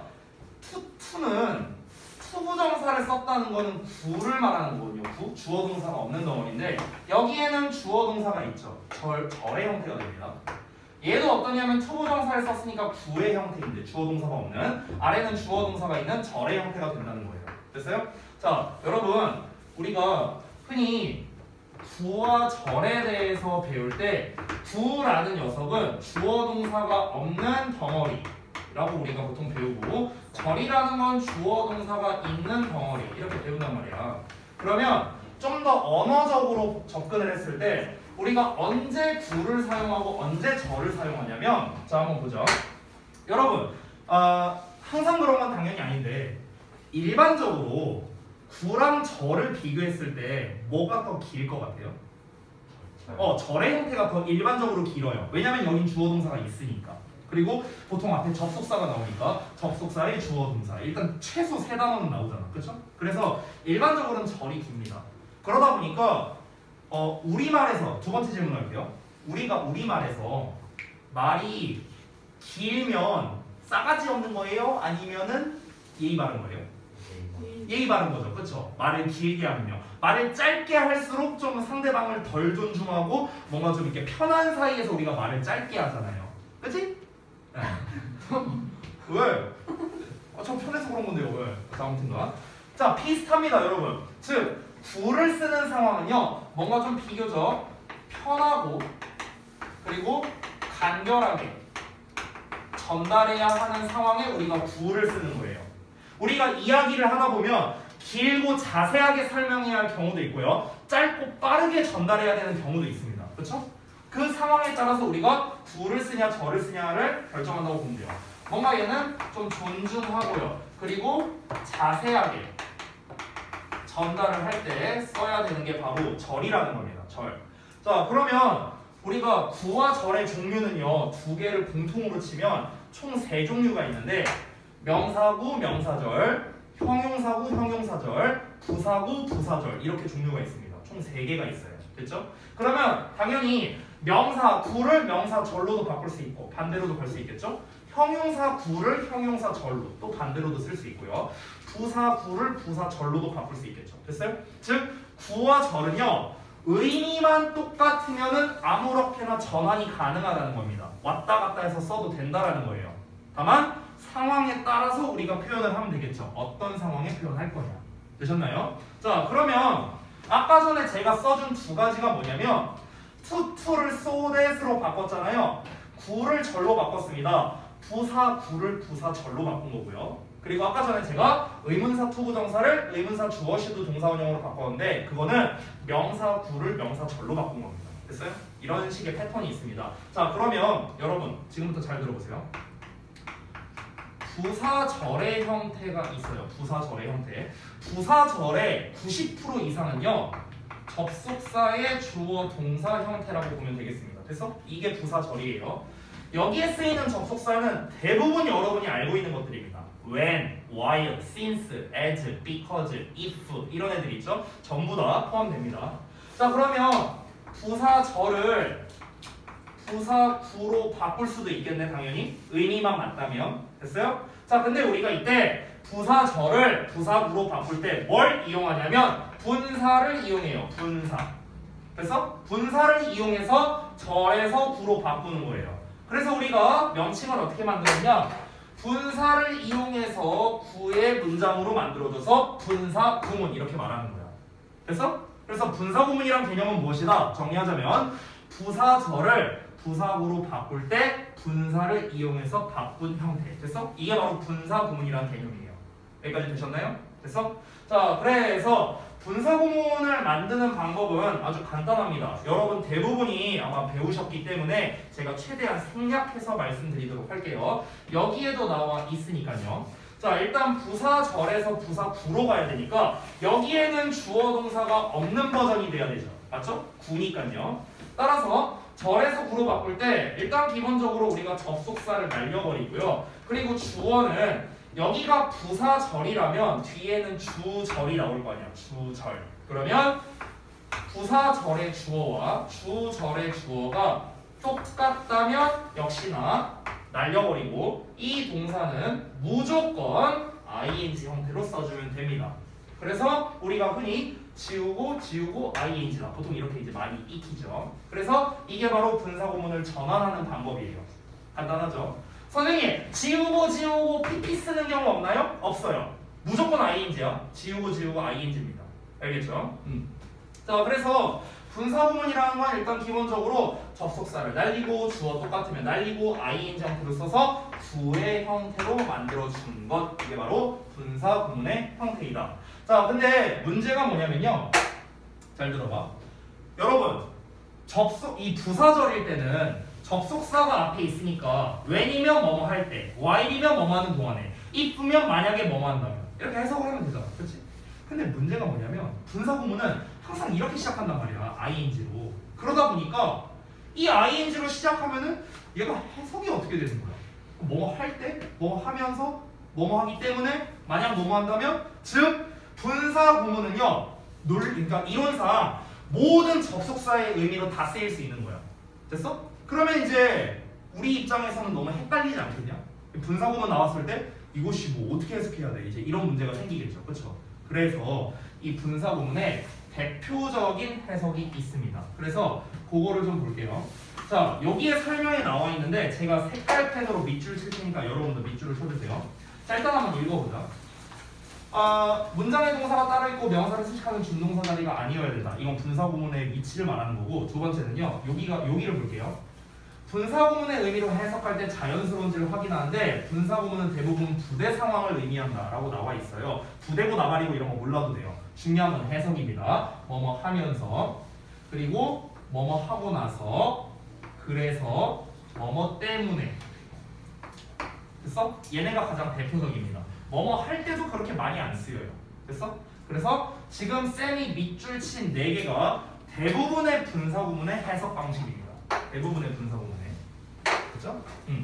투는 투부정사를 썼다는 거는 구를 말하는 거거든요. 구, 주어 동사가 없는 덩어리인데 여기에는 주어 동사가 있죠. 절의 형태가 됩니다. 얘도 어떠냐면 투부정사를 썼으니까 구의 형태인데 주어 동사가 없는 아래는 주어 동사가 있는 절의 형태가 된다는 거예요. 됐어요? 자, 여러분 우리가 흔히 구와 절에 대해서 배울 때 구라는 녀석은 주어 동사가 없는 덩어리라고 우리가 보통 배우고 절이라는 건 주어 동사가 있는 덩어리 이렇게 배운단 말이야. 그러면 좀 더 언어적으로 접근을 했을 때 우리가 언제 구를 사용하고 언제 절을 사용하냐면 자 한번 보죠. 여러분 항상 그런 건 당연히 아닌데 일반적으로 구랑 절을 비교했을 때 뭐가 더 길 것 같아요? 절의 형태가 더 일반적으로 길어요. 왜냐면 여긴 주어 동사가 있으니까. 그리고 보통 앞에 접속사가 나오니까 접속사의 주어 동사 일단 최소 3단어는 나오잖아. 그렇죠? 그래서 일반적으로는 절이 깁니다. 그러다 보니까 우리말에서 두 번째 질문할게요. 우리가 우리말에서 말이 길면 싸가지 없는 거예요? 아니면은 예의 바른 거예요? 예의 바른 거죠. 그렇죠? 말을 길게 하면요. 말을 짧게 할수록 좀 상대방을 덜 존중하고 뭔가 좀 이렇게 편한 사이에서 우리가 말을 짧게 하잖아요. 그치? 네. 왜? 저 편해서 그런 건데요. 왜? 자, 아무튼가. 자, 비슷합니다, 여러분. 즉, 구를 쓰는 상황은요. 뭔가 좀 비교적 편하고 그리고 간결하게 전달해야 하는 상황에 우리가 구를 쓰는 거예요. 우리가 이야기를 하다 보면 길고 자세하게 설명해야 할 경우도 있고요. 짧고 빠르게 전달해야 되는 경우도 있습니다. 그렇죠? 그 상황에 따라서 우리가 구를 쓰냐 절을 쓰냐를 결정한다고 보면 돼요. 뭔가 얘는 좀 존중하고요. 그리고 자세하게 전달을 할 때 써야 되는 게 바로 절이라는 겁니다. 절. 자, 그러면 우리가 구와 절의 종류는요. 2개를 공통으로 치면 총 3종류가 있는데 명사구, 명사절, 형용사구, 형용사절, 부사구, 부사절 이렇게 종류가 있습니다. 총 3개가 있어요. 됐죠? 그러면 당연히 명사구를 명사절로도 바꿀 수 있고 반대로도 갈 수 있겠죠? 형용사구를 형용사절로 또 반대로도 쓸 수 있고요. 부사구를 부사절로도 바꿀 수 있겠죠. 됐어요? 즉 구와 절은요. 의미만 똑같으면은 아무렇게나 전환이 가능하다는 겁니다. 왔다 갔다 해서 써도 된다라는 거예요. 다만 상황에 따라서 우리가 표현을 하면 되겠죠. 어떤 상황에 표현할 거냐. 되셨나요? 자, 그러면 아까 전에 제가 써준 2가지가 뭐냐면 투를 so that으로 바꿨잖아요. 구를 절로 바꿨습니다. 부사구를 부사절로 바꾼 거고요. 그리고 아까 전에 제가 의문사 투부정사를 의문사 주어시도 동사원형으로 바꿨는데 그거는 명사구를 명사절로 바꾼 겁니다. 됐어요? 이런 식의 패턴이 있습니다. 자, 그러면 여러분 지금부터 잘 들어보세요. 부사절의 형태가 있어요. 부사절의 형태. 부사절의 90% 이상은요. 접속사의 주어 동사 형태라고 보면 되겠습니다. 됐어? 이게 부사절이에요. 여기에 쓰이는 접속사는 대부분 여러분이 알고 있는 것들입니다. when, while, since, as, because, if 이런 애들이 있죠? 전부 다 포함됩니다. 자, 그러면 부사절을 부사구로 바꿀 수도 있겠네. 당연히 의미만 맞다면. 됐어요? 자, 근데 우리가 이때 부사절을 부사구로 바꿀 때 뭘 이용하냐면 분사를 이용해요. 분사. 그래서 분사를 이용해서 절에서 구로 바꾸는 거예요. 그래서 우리가 명칭을 어떻게 만들었냐? 분사를 이용해서 구의 문장으로 만들어줘서 분사구문 이렇게 말하는 거야. 됐어? 그래서 분사구문이란 개념은 무엇이다? 정리하자면 부사절을 부사구로 바꿀 때 분사를 이용해서 바꾼 형태. 됐어? 이게 바로 분사구문이라는 개념이에요. 여기까지 되셨나요? 됐어? 자, 그래서 분사구문을 만드는 방법은 아주 간단합니다. 여러분 대부분이 아마 배우셨기 때문에 제가 최대한 생략해서 말씀드리도록 할게요. 여기에도 나와 있으니까요. 자, 일단 부사절에서 부사구로 가야 되니까 여기에는 주어 동사가 없는 버전이 돼야 되죠. 맞죠? 구니까요. 따라서 절에서 구로 바꿀 때 일단 기본적으로 우리가 접속사를 날려버리고요. 그리고 주어는 여기가 부사절이라면 뒤에는 주절이 나올 거 아니야. 주절. 그러면 부사절의 주어와 주절의 주어가 똑같다면 역시나 날려버리고 이 동사는 무조건 ing 형태로 써주면 됩니다. 그래서 우리가 흔히 지우고 ing다. 보통 이렇게 이제 많이 익히죠. 그래서 이게 바로 분사구문을 전환하는 방법이에요. 간단하죠? 선생님, 지우고 pp 쓰는 경우 없나요? 없어요. 무조건 ing야. 지우고 ing입니다. 알겠죠? 자, 그래서 분사구문이라는 건 일단 기본적으로 접속사를 날리고 주어 똑같으면 날리고 ing 형태로 써서 구의 형태로 만들어주는 것. 이게 바로 분사구문의 형태이다. 자, 근데 문제가 뭐냐면요. 잘 들어봐. 여러분, 이 부사절일 때는 접속사가 앞에 있으니까 when이면 뭐뭐 할 때, while이면 뭐뭐 하는 동안에, if면 만약에 뭐뭐 한다면 이렇게 해석을 하면 되잖아. 그렇지? 근데 문제가 뭐냐면 분사구문은 항상 이렇게 시작한단 말이야. ing로. 그러다 보니까 이 ing로 시작하면은 얘가 해석이 어떻게 되는 거야? 뭐뭐 할 때, 뭐뭐 하면서, 뭐뭐 하기 때문에 만약 뭐뭐 한다면 즉 분사구문은요. 그러니까 이론상 모든 접속사의 의미로 다 쓰일 수 있는 거야. 됐어? 그러면 이제 우리 입장에서는 너무 헷갈리지 않겠냐? 분사구문 나왔을 때 이것이 뭐 어떻게 해석해야 돼? 이제 이런 문제가 생기겠죠. 그렇죠? 그래서 이 분사구문에 대표적인 해석이 있습니다. 그래서 그거를 좀 볼게요. 자, 여기에 설명이 나와 있는데 제가 색깔펜으로 밑줄 칠 테니까 여러분도 밑줄을 쳐주세요. 자, 일단 한번 읽어보자. 문장의 동사가 따로 있고 명사를 수식하는 준동사 자리가 아니어야 된다. 이건 분사구문의 위치를 말하는 거고, 두 번째는요. 여기를 볼게요. 분사구문의 의미로 해석할 때 자연스러운지를 확인하는데 분사구문은 대부분 부대 상황을 의미한다라고 나와 있어요. 부대고 나발이고 이런 거 몰라도 돼요. 중요한 건 해석입니다. 뭐뭐 하면서, 그리고 뭐뭐 하고 나서, 그래서 뭐뭐 때문에. 됐어? 얘네가 가장 대표적입니다. 뭐뭐 할 때도 그렇게 많이 안 쓰여요. 됐어? 그래서 지금 쌤이 밑줄 친 4개가 대부분의 분사구문의 해석 방식입니다. 대부분의 분사구문의. 그렇죠?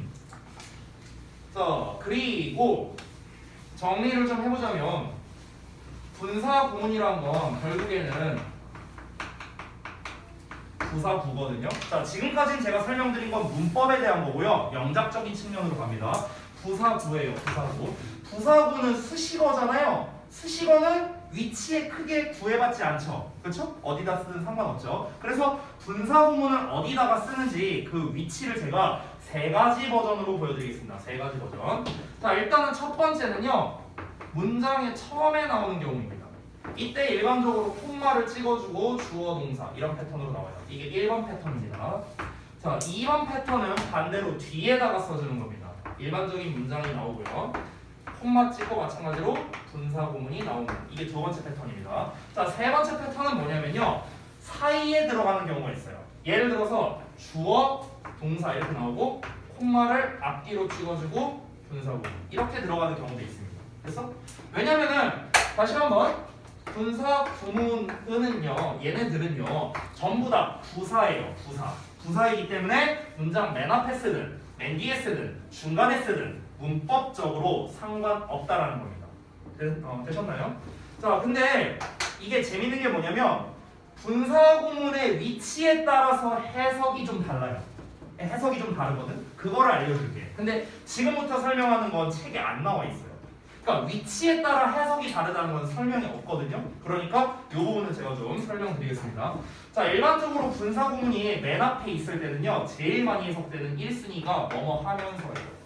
자, 그리고 정리를 좀 해보자면 분사구문이란 건 결국에는 부사구거든요. 자, 지금까지는 제가 설명드린 건 문법에 대한 거고요. 영작적인 측면으로 갑니다. 부사구예요. 부사구. 부사구는 수식어잖아요. 수식어는 위치에 크게 구애받지 않죠. 그렇죠? 어디다 쓰든 상관없죠. 그래서 분사구문을 어디다가 쓰는지 그 위치를 제가 3가지 버전으로 보여드리겠습니다. 3가지 버전. 자, 일단은 첫 번째는요. 문장의 처음에 나오는 경우입니다. 이때 일반적으로 콤마를 찍어주고 주어 동사 이런 패턴으로 나와요. 이게 1번 패턴입니다. 자, 2번 패턴은 반대로 뒤에다가 써주는 겁니다. 일반적인 문장이 나오고요. 콤마 찍고 마찬가지로 분사 구문이 나오는 이게 두 번째 패턴입니다. 자, 세 번째 패턴은 뭐냐면요. 사이에 들어가는 경우가 있어요. 예를 들어서 주어, 동사 이렇게 나오고 콤마를 앞뒤로 찍어주고 분사 구문 이렇게 들어가는 경우도 있습니다. 그래서 왜냐면은 다시 한번 분사 구문은요 얘네들은요 전부 다 부사예요. 부사이기 때문에 문장 맨 앞에 쓰든 맨 뒤에 쓰든 중간에 쓰든 문법적으로 상관없다라는 겁니다. 되셨나요? 자, 근데 이게 재밌는 게 뭐냐면 분사 구문의 위치에 따라서 해석이 좀 달라요. 해석이 좀 다르거든. 그거를 알려줄게. 근데 지금부터 설명하는 건 책에 안 나와 있어요. 그러니까 위치에 따라 해석이 다르다는 건 설명이 없거든요. 그러니까 이 부분은 제가 좀 설명드리겠습니다. 자, 일반적으로 분사 구문이 맨 앞에 있을 때는요 제일 많이 해석되는 1순위가 뭐뭐 하면서예요.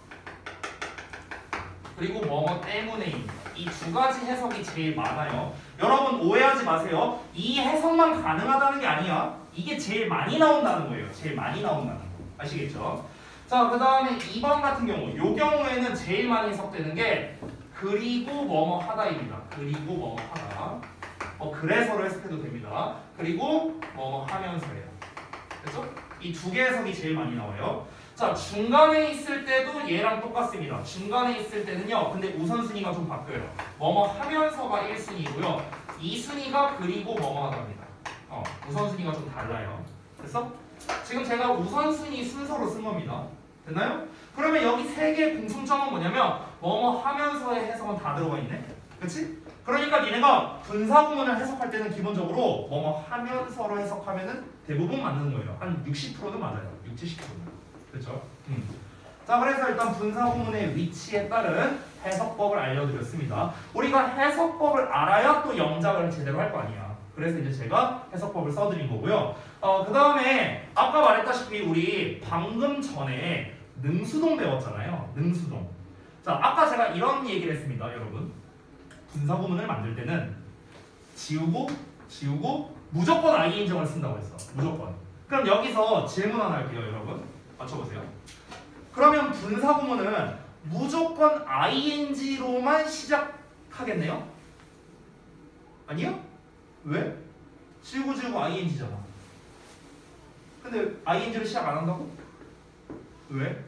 그리고 뭐뭐 때문에입니다. 이 두 가지 해석이 제일 많아요. 여러분 오해하지 마세요. 이 해석만 가능하다는 게 아니야. 이게 제일 많이 나온다는 거예요. 제일 많이 나온다는 거. 아시겠죠? 자, 그 다음에 2번 같은 경우 이 경우에는 제일 많이 해석되는 게 그리고 뭐뭐 하다입니다. 그리고 뭐뭐 하다. 그래서로 해석해도 됩니다. 그리고 뭐뭐 하면서예요. 됐죠? 이 두 개 해석이 제일 많이 나와요. 자, 중간에 있을 때도 얘랑 똑같습니다. 중간에 있을 때는요. 근데 우선순위가 좀 바뀌어요. 뭐뭐 하면서가 1순위고요. 2순위가 그리고 뭐뭐 하다입니다. 우선순위가 좀 달라요. 됐어? 지금 제가 우선순위 순서로 쓴 겁니다. 됐나요? 그러면 여기 세 개의 공통점은 뭐냐면 뭐뭐 하면서의 해석은 다 들어가 있네. 그치? 그러니까 니네가 분사 구문을 해석할 때는 기본적으로 뭐뭐 하면서로 해석하면은 대부분 맞는 거예요. 한 60%는 맞아요. 60-70%는. 그렇죠? 자, 그래서 일단 분사 구문의 위치에 따른 해석법을 알려드렸습니다. 우리가 해석법을 알아야 또 영작을 제대로 할 거 아니야. 그래서 이제 제가 해석법을 써드린 거고요. 그 다음에 아까 말했다시피 우리 방금 전에 능수동 배웠잖아요. 능수동. 자, 아까 제가 이런 얘기를 했습니다, 여러분. 분사 구문을 만들 때는 지우고 무조건 ing을 쓴다고 했어. 무조건. 그럼 여기서 질문 하나 할게요, 여러분. 맞춰보세요. 그러면 분사 구문은 무조건 ing로만 시작하겠네요? 아니요? 왜? 지우고 ing잖아. 근데 ing로 시작 안 한다고? 왜?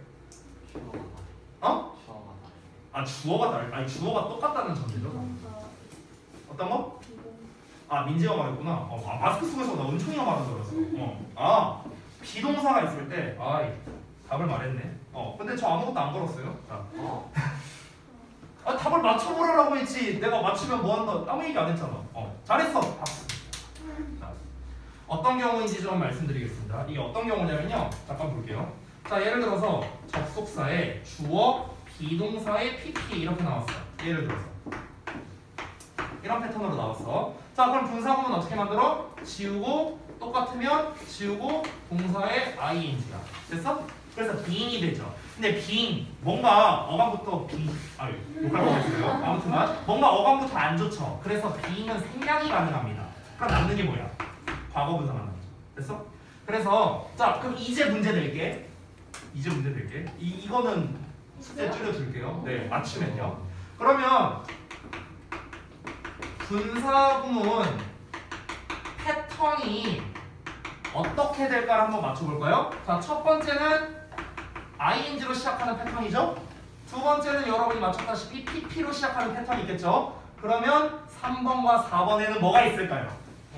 주어가 다르. 아니 주어가 똑같다는 전제죠. 어떤 거? 민지가 말했구나. 마스크 속에서 나 은총이가 말한 줄 알았어. 비동사가 있을 때 답을 말했네. 근데 저 아무것도 안 걸었어요. 답을 맞춰보라고 했지. 내가 맞추면 뭐 한다. 아무 얘기 안 했잖아. 잘했어. 박수. 자, 어떤 경우인지 좀 말씀드리겠습니다. 이게 어떤 경우냐면요. 잠깐 볼게요. 자, 예를 들어서 접속사에 주어, 비동사에 pp 이렇게 나왔어. 예를 들어서 이런 패턴으로 나왔어. 자, 그럼 분사 구문 어떻게 만들어? 지우고 똑같으면 지우고 동사에 ing야. 됐어? 그래서 being이 되죠. 근데 being 뭔가 어감부터 욕할 뻔했어요. 아무튼간 뭔가 어감부터 안 좋죠. 그래서 being은 생략이 가능합니다. 그럼 남는 게 뭐야? 과거 분사만 남죠. 됐어? 그래서 자, 그럼 이제 문제 낼게. 이거는 숙제 줄여줄게요. 네, 맞추면요. 그러면 분사 구문 패턴이 어떻게 될까를 한번 맞춰볼까요? 자, 첫 번째는 ing로 시작하는 패턴이죠. 두 번째는 여러분이 맞췄다시피 pp로 시작하는 패턴이 있겠죠. 그러면 3번과 4번에는 뭐가 있을까요?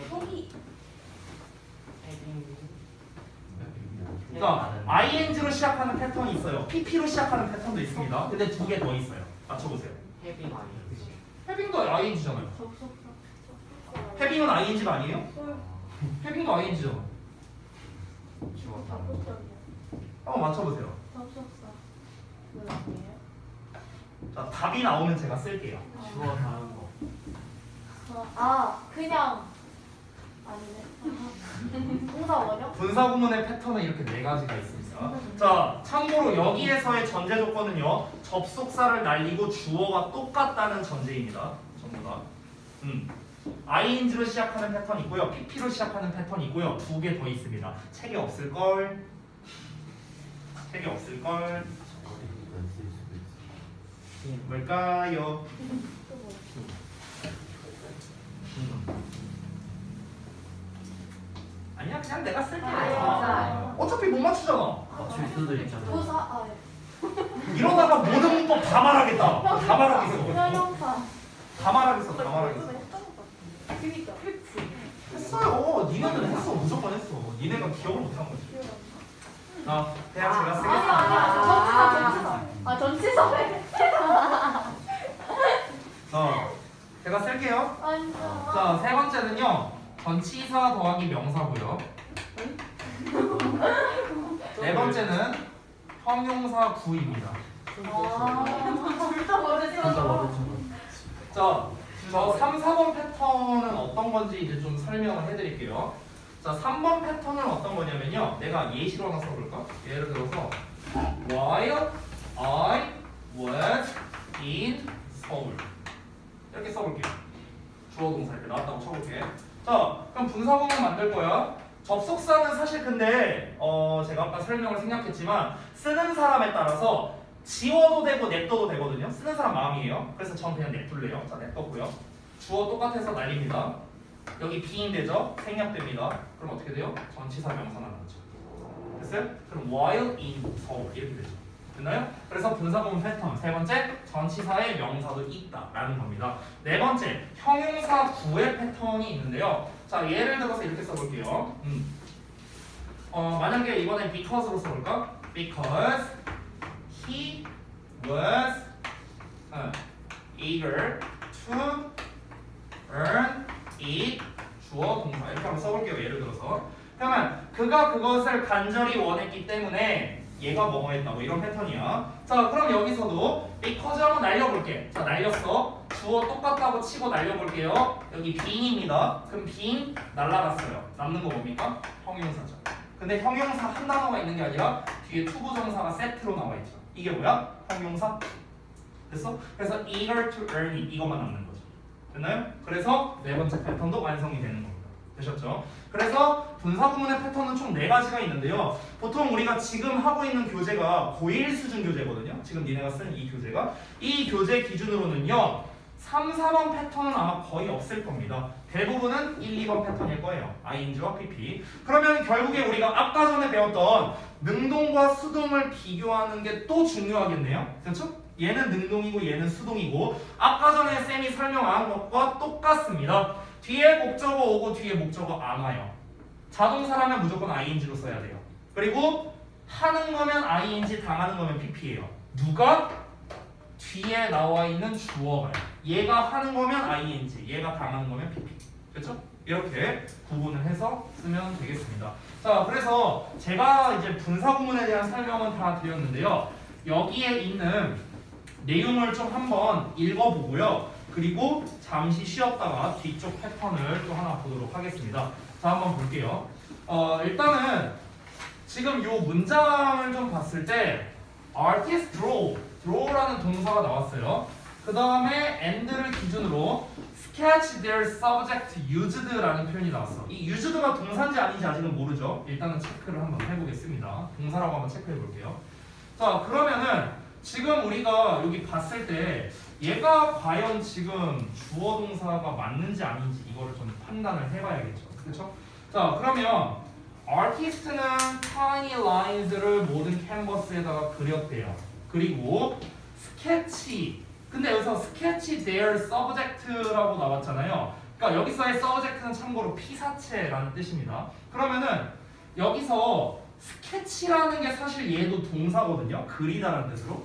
그러니까 ing로 시작하는 패턴이 있어요. pp로 시작하는 패턴도 있습니다. 근데 두 개 더 있어요. 맞춰보세요. 해빙도 ing잖아요. 해빙은 ing가 아니에요? 해빙도 ing잖아. 한번 맞춰보세요. 자, 답이 나오면 제가 쓸게요. 주어 다른 거. 그냥 아니네. 동사 원형? 분사 구문의 패턴은 이렇게 네 가지가 있습니다. 자, 참고로 여기에서의 전제 조건은요. 접속사를 날리고 주어가 똑같다는 전제입니다. 전부 다. ing로 시작하는 패턴이 있고요. pp로 시작하는 패턴이 있고요. 두 개 더 있습니다. 책에 없을걸. 뭘까요? 아니야 그냥 내가 쓸게. 어차피 못 맞추잖아. 맞출 수도 있잖아. 도사 아 이러다가 모든 문법 다 말하겠다. 다 말하겠어. 형용사. 다 말하겠어. 다 말하겠어. 그니까 그치. 했어요. 니네는 했어. 무조건 했어. 니네가 기억을 못한 거지. 그냥 제가 아니 쓰겠습니다. 아니야 전치사 제가 쓸게요. 아니야. 자, 세 번째는요. 전치사 더하기 명사고요. 네 번째는 형용사 구입니다. 둘다 진짜 모르겠어. 모르죠. 자, 저 3, 4번 패턴은 어떤 건지 이제 좀 설명을 해드릴게요. 자, 3번 패턴은 어떤 거냐면요. 내가 예시로 하나 써볼까? 예를 들어서 While I was in Seoul 이렇게 써볼게요. 주어 동사 이렇게 나왔다고 쳐볼게. 자, 그럼 분사구문 만들 거야. 접속사는 사실 근데 제가 아까 설명을 생략했지만 쓰는 사람에 따라서 지워도 되고 냅둬도 되거든요. 쓰는 사람 마음이에요. 그래서 전 그냥 냅둘래요. 자, 냅뒀고요. 주어 똑같아서 날립니다. 여기 being 되죠? 생략됩니다. 그럼 어떻게 돼요? 전치사 명사만 나오죠. 됐어요? 그럼 while in Seoul 이렇게 되죠. 됐나요? 그래서 분사구문 패턴 세 번째 전치사의 명사도 있다라는 겁니다. 네 번째 형용사 구의 패턴이 있는데요. 자, 예를 들어서 이렇게 써볼게요. 만약에 이번엔 because로 써볼까? Because he was eager to earn it 주어 동사 이렇게 한번 써볼게요. 예를 들어서 그러면 그가 그것을 간절히 원했기 때문에 얘가 뭐뭐 했다고 이런 패턴이야. 자, 그럼 여기서도 because 한번 날려볼게. 자, 날렸어. 주어 똑같다고 치고 날려볼게요. 여기 being입니다. 그럼 being 날라갔어요. 남는 거 뭡니까? 형용사죠. 근데 형용사 한 단어가 있는 게 아니라 뒤에 투부정사가 세트로 나와 있죠. 이게 뭐야? 형용사. 됐어? 그래서 eager to earn it 이것만 남는 거죠. 됐나요? 그래서 네 번째 패턴도 완성이 되는 겁니다. 되셨죠? 그래서 분사구문의 패턴은 총 4가지가 있는데요. 보통 우리가 지금 하고 있는 교재가 고1 수준 교재거든요. 지금 니네가 쓴 이 교재가. 이 교재 기준으로는요. 3, 4번 패턴은 아마 거의 없을 겁니다. 대부분은 1, 2번 패턴일 거예요. ing와 pp. 그러면 결국에 우리가 아까 전에 배웠던 능동과 수동을 비교하는 게 또 중요하겠네요. 그렇죠? 얘는 능동이고 얘는 수동이고 아까 전에 쌤이 설명한 것과 똑같습니다. 뒤에 목적어 오고 뒤에 목적어 안 와요. 자동사라면 무조건 ing로 써야 돼요. 그리고 하는 거면 ing, 당하는 거면 pp예요. 누가? 뒤에 나와 있는 주어가요. 얘가 하는 거면 ing, 얘가 당하는 거면 pp. 그렇죠? 이렇게 구분을 해서 쓰면 되겠습니다. 자, 그래서 제가 이제 분사구문에 대한 설명은 다 드렸는데요. 여기에 있는 내용을 좀 한번 읽어보고요. 그리고 잠시 쉬었다가 뒤쪽 패턴을 또 하나 보도록 하겠습니다. 자, 한번 볼게요. 일단은 지금 이 문장을 좀 봤을 때 artist draw라는 동사가 나왔어요. 그 다음에 and를 기준으로 sketch their subject used라는 표현이 나왔어. 이 used가 동사인지 아닌지 아직은 모르죠. 일단은 체크를 한번 해보겠습니다. 동사라고 한번 체크해 볼게요. 자, 그러면은 지금 우리가 여기 봤을 때 얘가 과연 지금 주어 동사가 맞는지 아닌지 이거를 좀 판단을 해봐야겠죠. 그렇죠? 자, 그러면 artist는 tiny lines를 모든 캔버스에다가 그렸대요. 그리고 sketch 근데 여기서 sketch their subject라고 나왔잖아요. 그러니까 여기서의 subject는 참고로 피사체라는 뜻입니다. 그러면은 여기서 sketch라는 게 사실 얘도 동사거든요. 그리다라는 뜻으로.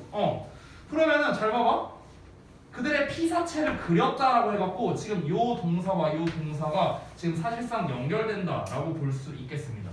그러면은 잘 봐봐. 그들의 피사체를 그렸다라고 해갖고 지금 요 동사와 요 동사가 지금 사실상 연결된다라고 볼 수 있겠습니다.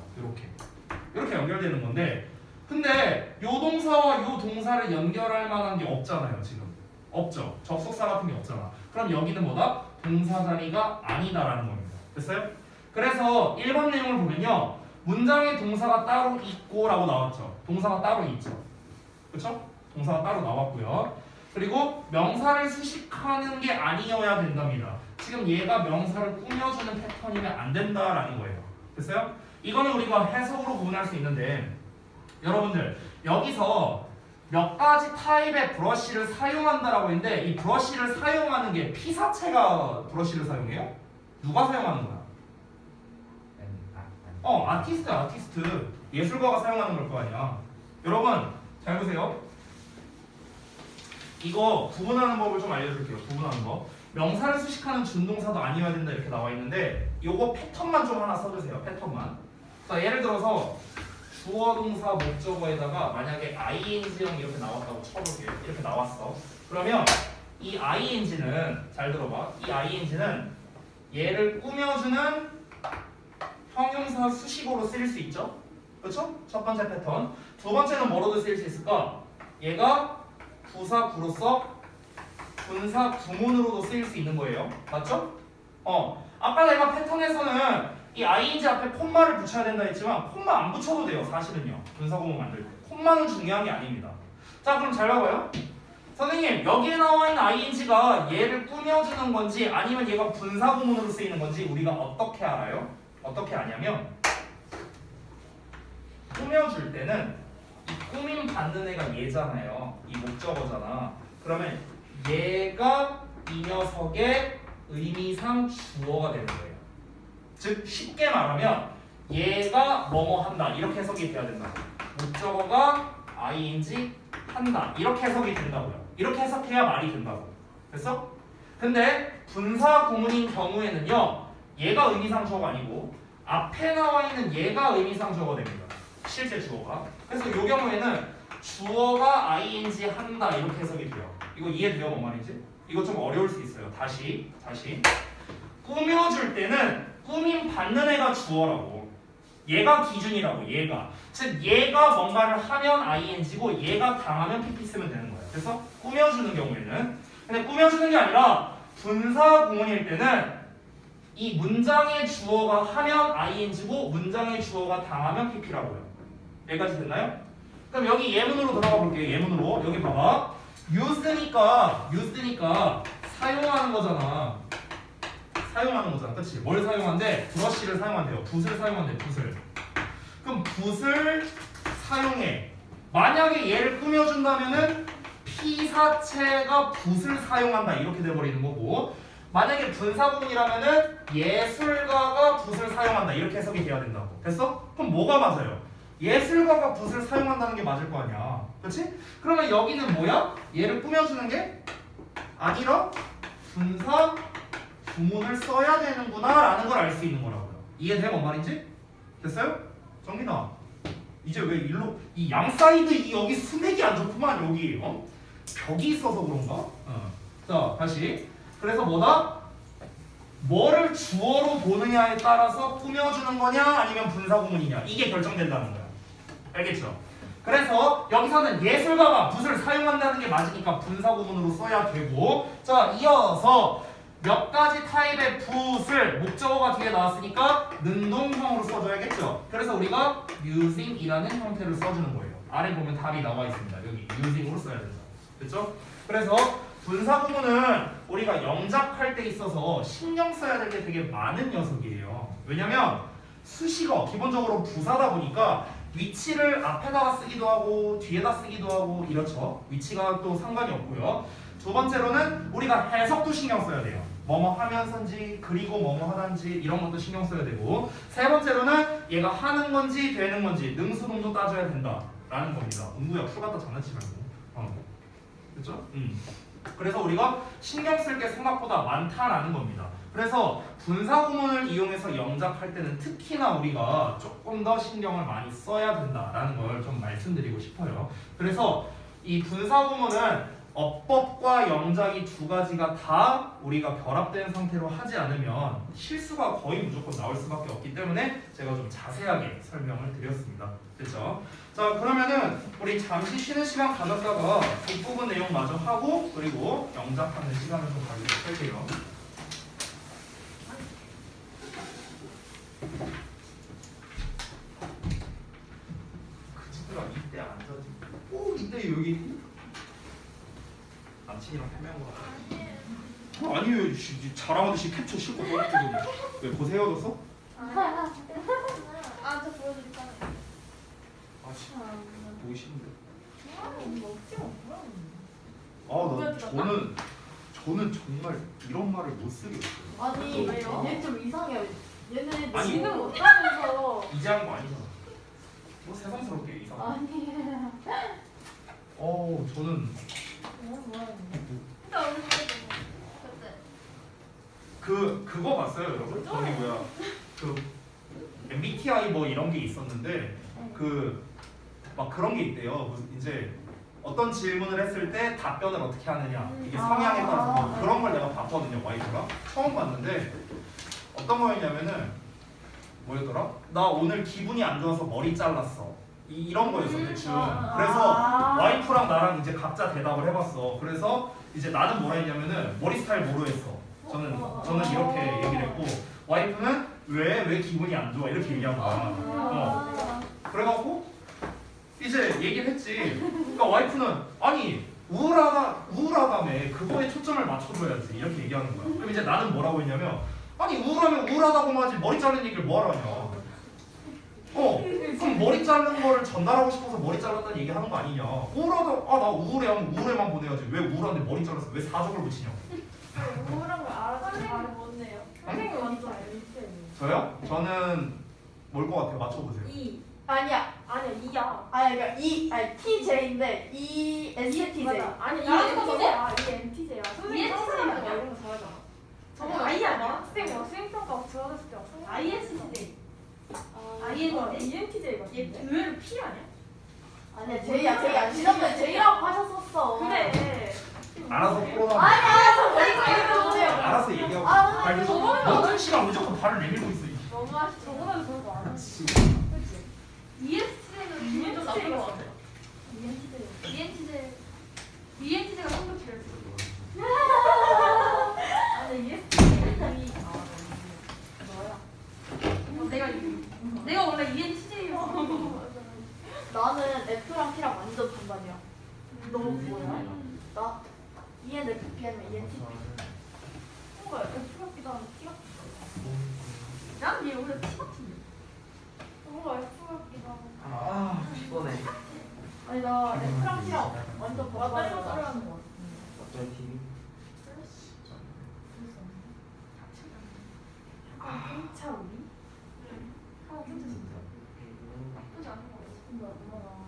이렇게 연결되는 건데, 근데 요 동사와 요 동사를 연결할 만한 게 없잖아요. 지금 없죠. 접속사 같은 게 없잖아. 그럼 여기는 뭐다? 동사 자리가 아니다라는 겁니다. 됐어요? 그래서 1번 내용을 보면요, 문장에 동사가 따로 있고라고 나왔죠. 동사가 따로 있죠. 그렇죠? 동사가 따로 나왔고요. 그리고 명사를 수식하는 게 아니어야 된답니다. 지금 얘가 명사를 꾸며주는 패턴이면 안 된다라는 거예요. 됐어요? 이거는 우리가 해석으로 구분할 수 있는데, 여러분들 여기서 몇 가지 타입의 브러쉬를 사용한다라고 했는데 이 브러쉬를 사용하는 게 피사체가 브러쉬를 사용해요? 누가 사용하는 거야? 아티스트. 예술가가 사용하는 걸 거 아니야. 여러분 잘 보세요. 이거 구분하는 법을 좀 알려줄게요. 구분하는 법. 명사를 수식하는 준동사도 아니어야 된다 이렇게 나와 있는데 요거 패턴만 좀 하나 써주세요. 패턴만. 자 예를 들어서 주어 동사 목적어에다가 만약에 ing형 이렇게 나왔다고 쳐볼게요. 이렇게 나왔어. 그러면 이 ing는 잘 들어봐. 이 ing는 얘를 꾸며주는 형용사 수식어로 쓰일 수 있죠? 그렇죠? 첫 번째 패턴. 두 번째는 뭐로도 쓰일 수 있을까? 얘가 부사 구로서 분사 구문으로도 쓰일 수 있는 거예요. 맞죠? 아까 내가 패턴에서는 이 ing 앞에 콤마를 붙여야 된다 했지만 콤마 안 붙여도 돼요. 사실은요. 분사 구문 만들 때. 콤마는 중요한 게 아닙니다. 자 그럼 잘 봐봐요. 선생님 여기에 나와 있는 ing가 얘를 꾸며주는 건지 아니면 얘가 분사 구문으로 쓰이는 건지 우리가 어떻게 알아요? 어떻게 아냐면 꾸며줄 때는 이 꾸밈 받는 애가 얘잖아요. 이 목적어잖아. 그러면 얘가 이 녀석의 의미상 주어가 되는 거예요. 즉 쉽게 말하면 얘가 뭐뭐 한다 이렇게 해석이 돼야 된다. 목적어가 ing 한다 이렇게 해석이 된다고요. 이렇게 해석해야 말이 된다고. 됐어? 근데 분사 구문인 경우에는요 얘가 의미상 주어가 아니고 앞에 나와 있는 얘가 의미상 주어가 됩니다. 실제 주어가. 그래서 이 경우에는 주어가 ing 한다 이렇게 해석이 돼요. 이거 이해돼요? 뭔 말인지? 이거 좀 어려울 수 있어요. 다시 꾸며줄 때는 꾸밈 받는 애가 주어라고. 얘가 기준이라고. 얘가. 즉 얘가 뭔가를 하면 ing고 얘가 당하면 pp 쓰면 되는 거예요. 그래서 꾸며주는 경우에는. 근데 꾸며주는 게 아니라 분사 구문일 때는 이 문장의 주어가 하면 ing고 문장의 주어가 당하면 pp라고요. 여기까지 됐나요? 그럼 여기 예문으로 들어가 볼게요. 예문으로. 여기 봐봐. use니까 사용하는 거잖아. 사용하는 거잖아. 그치? 뭘 사용한대? 브러쉬를 사용한대요. 붓을 사용한대. 붓을. 그럼 붓을 사용해. 만약에 얘를 꾸며준다면은 피사체가 붓을 사용한다 이렇게 돼버리는 거고, 만약에 분사구문이라면은 예술가가 붓을 사용한다 이렇게 해석이 돼야 된다고. 됐어? 그럼 뭐가 맞아요? 예술가가 붓을 사용한다는 게 맞을 거 아니야. 그렇지? 그러면 여기는 뭐야? 얘를 꾸며주는 게 아니라 분사 구문을 써야 되는구나 라는 걸 알 수 있는 거라고요. 이해돼? 뭔 말인지? 됐어요? 정민아 이제 왜 일로 이 양사이드 이 여기 스맥이 안 좋구만. 여기 벽이 있어서 그런가? 자 다시. 그래서 뭐다? 뭐를 주어로 보느냐에 따라서 꾸며주는 거냐 아니면 분사구문이냐 이게 결정된다는 거야. 알겠죠? 그래서 여기서는 예술가가 붓을 사용한다는 게 맞으니까 분사구문으로 써야 되고, 자 이어서 몇 가지 타입의 붓을 목적어가 뒤에 나왔으니까 능동형으로 써줘야겠죠? 그래서 우리가 using이라는 형태를 써주는 거예요. 아래 보면 답이 나와 있습니다. 여기 using으로 써야 된다. 됐죠? 그래서 분사구문은 우리가 영작할 때 있어서 신경 써야 될 게 되게 많은 녀석이에요. 왜냐면 수식어 기본적으로 부사다 보니까 위치를 앞에다가 쓰기도 하고 뒤에다 쓰기도 하고 이렇죠. 위치가 또 상관이 없고요. 두 번째로는 우리가 해석도 신경 써야 돼요. 뭐뭐 하면서인지 그리고 뭐뭐 하는지 이런 것도 신경 써야 되고, 세 번째로는 얘가 하는 건지 되는 건지 능수능도 따져야 된다라는 겁니다. 응구야 풀 갖다 장난치지 말고. 그렇죠? 그래서 우리가 신경 쓸 게 생각보다 많다라는 겁니다. 그래서 분사구문을 이용해서 영작할 때는 특히나 우리가 조금 더 신경을 많이 써야 된다라는 걸 좀 말씀드리고 싶어요. 그래서 이 분사구문은 어법과 영작이 두 가지가 다 우리가 결합된 상태로 하지 않으면 실수가 거의 무조건 나올 수밖에 없기 때문에 제가 좀 자세하게 설명을 드렸습니다. 그렇죠? 자 그러면은 우리 잠시 쉬는 시간 가졌다가 뒷부분 내용 마저 하고 그리고 영작하는 시간을 좀 가지도록 할게요. 그치들아 이때 앉아지. 꼭 이때 여기 남친이랑 패매한 거 아니에요. 자랑하듯이 캡처 싣고 떠났거든요. 왜 고세 헤어졌어? 저 보여드릴까요? 아 진짜 보기 싫은데. 저는 정말 이런 말을 못 쓰겠어요. 아니 왜요? 얘 좀 이상해. 얘네 아니, 지는 못하면서 이제 한 거 아니잖아. 뭐 세상스럽게 이상. 아니 저는 근데 오늘 그때 그거 봤어요, 여러분? 저기 뭐야? 그 MBTI 뭐 이런 게 있었는데 막 그런 게 있대요. 이제 어떤 질문을 했을 때 답변을 어떻게 하느냐 이게 성향에 따라서 뭐 그런 걸 내가 봤거든요. 와이프가 처음 봤는데 어떤 거였냐면은 뭐였더라? 나 오늘 기분이 안 좋아서 머리 잘랐어. 이런 거였어 대충. 그래서 와이프랑 나랑 이제 각자 대답을 해봤어. 그래서 이제 나는 뭐라 했냐면은 머리 스타일 뭐로 했어. 저는 이렇게 얘기를 했고 와이프는 왜 기분이 안 좋아 이렇게 얘기한 거야. 그래갖고 이제 얘기를 했지. 그러니까 와이프는 아니 우울하다며 그거에 초점을 맞춰줘야지 이렇게 얘기하는 거야. 그럼 이제 나는 뭐라고 했냐면 아니 우울하면 우울하다고만 하지 머리 자른 얘기를 뭐하러 하냐. 그럼 머리 자른 거를 전달하고 싶어서 머리 잘랐다는 얘기 하는 거 아니냐. 우울하다 나 우울해 하면 우울해만 보내야지 왜 우울한데 머리 잘랐어 왜 사족을 붙이냐. 우울한 걸 알아서 말을 못해요. 선생님 완전 저요? 저는 뭘 것 같아요? 맞춰보세요. E 아니야. 아니야 E야. 아니 그러니까 TJ인데 ESTJ. 맞아. 아니 나랑 ENTJ야. ENTJ야. 선생님 ENTJ 선생님 아니야? 이런 거 잘하잖아. 저거 아니, I 아니야? 아니야? 선생님 뭐 수행평가 들어갔을 때 왔어. ISTJ. ENTJ 맞지? 얘 의외로 P 아니야? 아니야 J야. 지난번에 J라고 하셨었어. 그래. 알아서 풀어놔. 아니 알아서 얘기해보세요. 알아서 얘기하고. 아, 발표. 저거는 모든 시간 무조건 발을 내밀고 있어. 너무 하시죠. 저보다도 그런 거 알아. 그치. ESTJ는 기분 좀 나쁜 거 같아. ENTJ가 성격 제일 좋아. 아니 ESTJ는 이미 너야. 내가 원래 ENTJ였어. 나는 F랑 T랑 완전 반반이야. 너 뭐야? 나 ENFP는 ENTP. 뭔가 F 같기도 하고 T 같기도 하고. 난얘 원래 T 같은데. 뭔가 F 같기도 하고. 피곤해. 아니 나 F랑 T랑 완전 왔다 반반이야. 갔다 하는 거 같아. 어떤 TV? 차 우리? 하나 괜찮습니다. 나쁘지 않은 거 같아. 근데 엄마가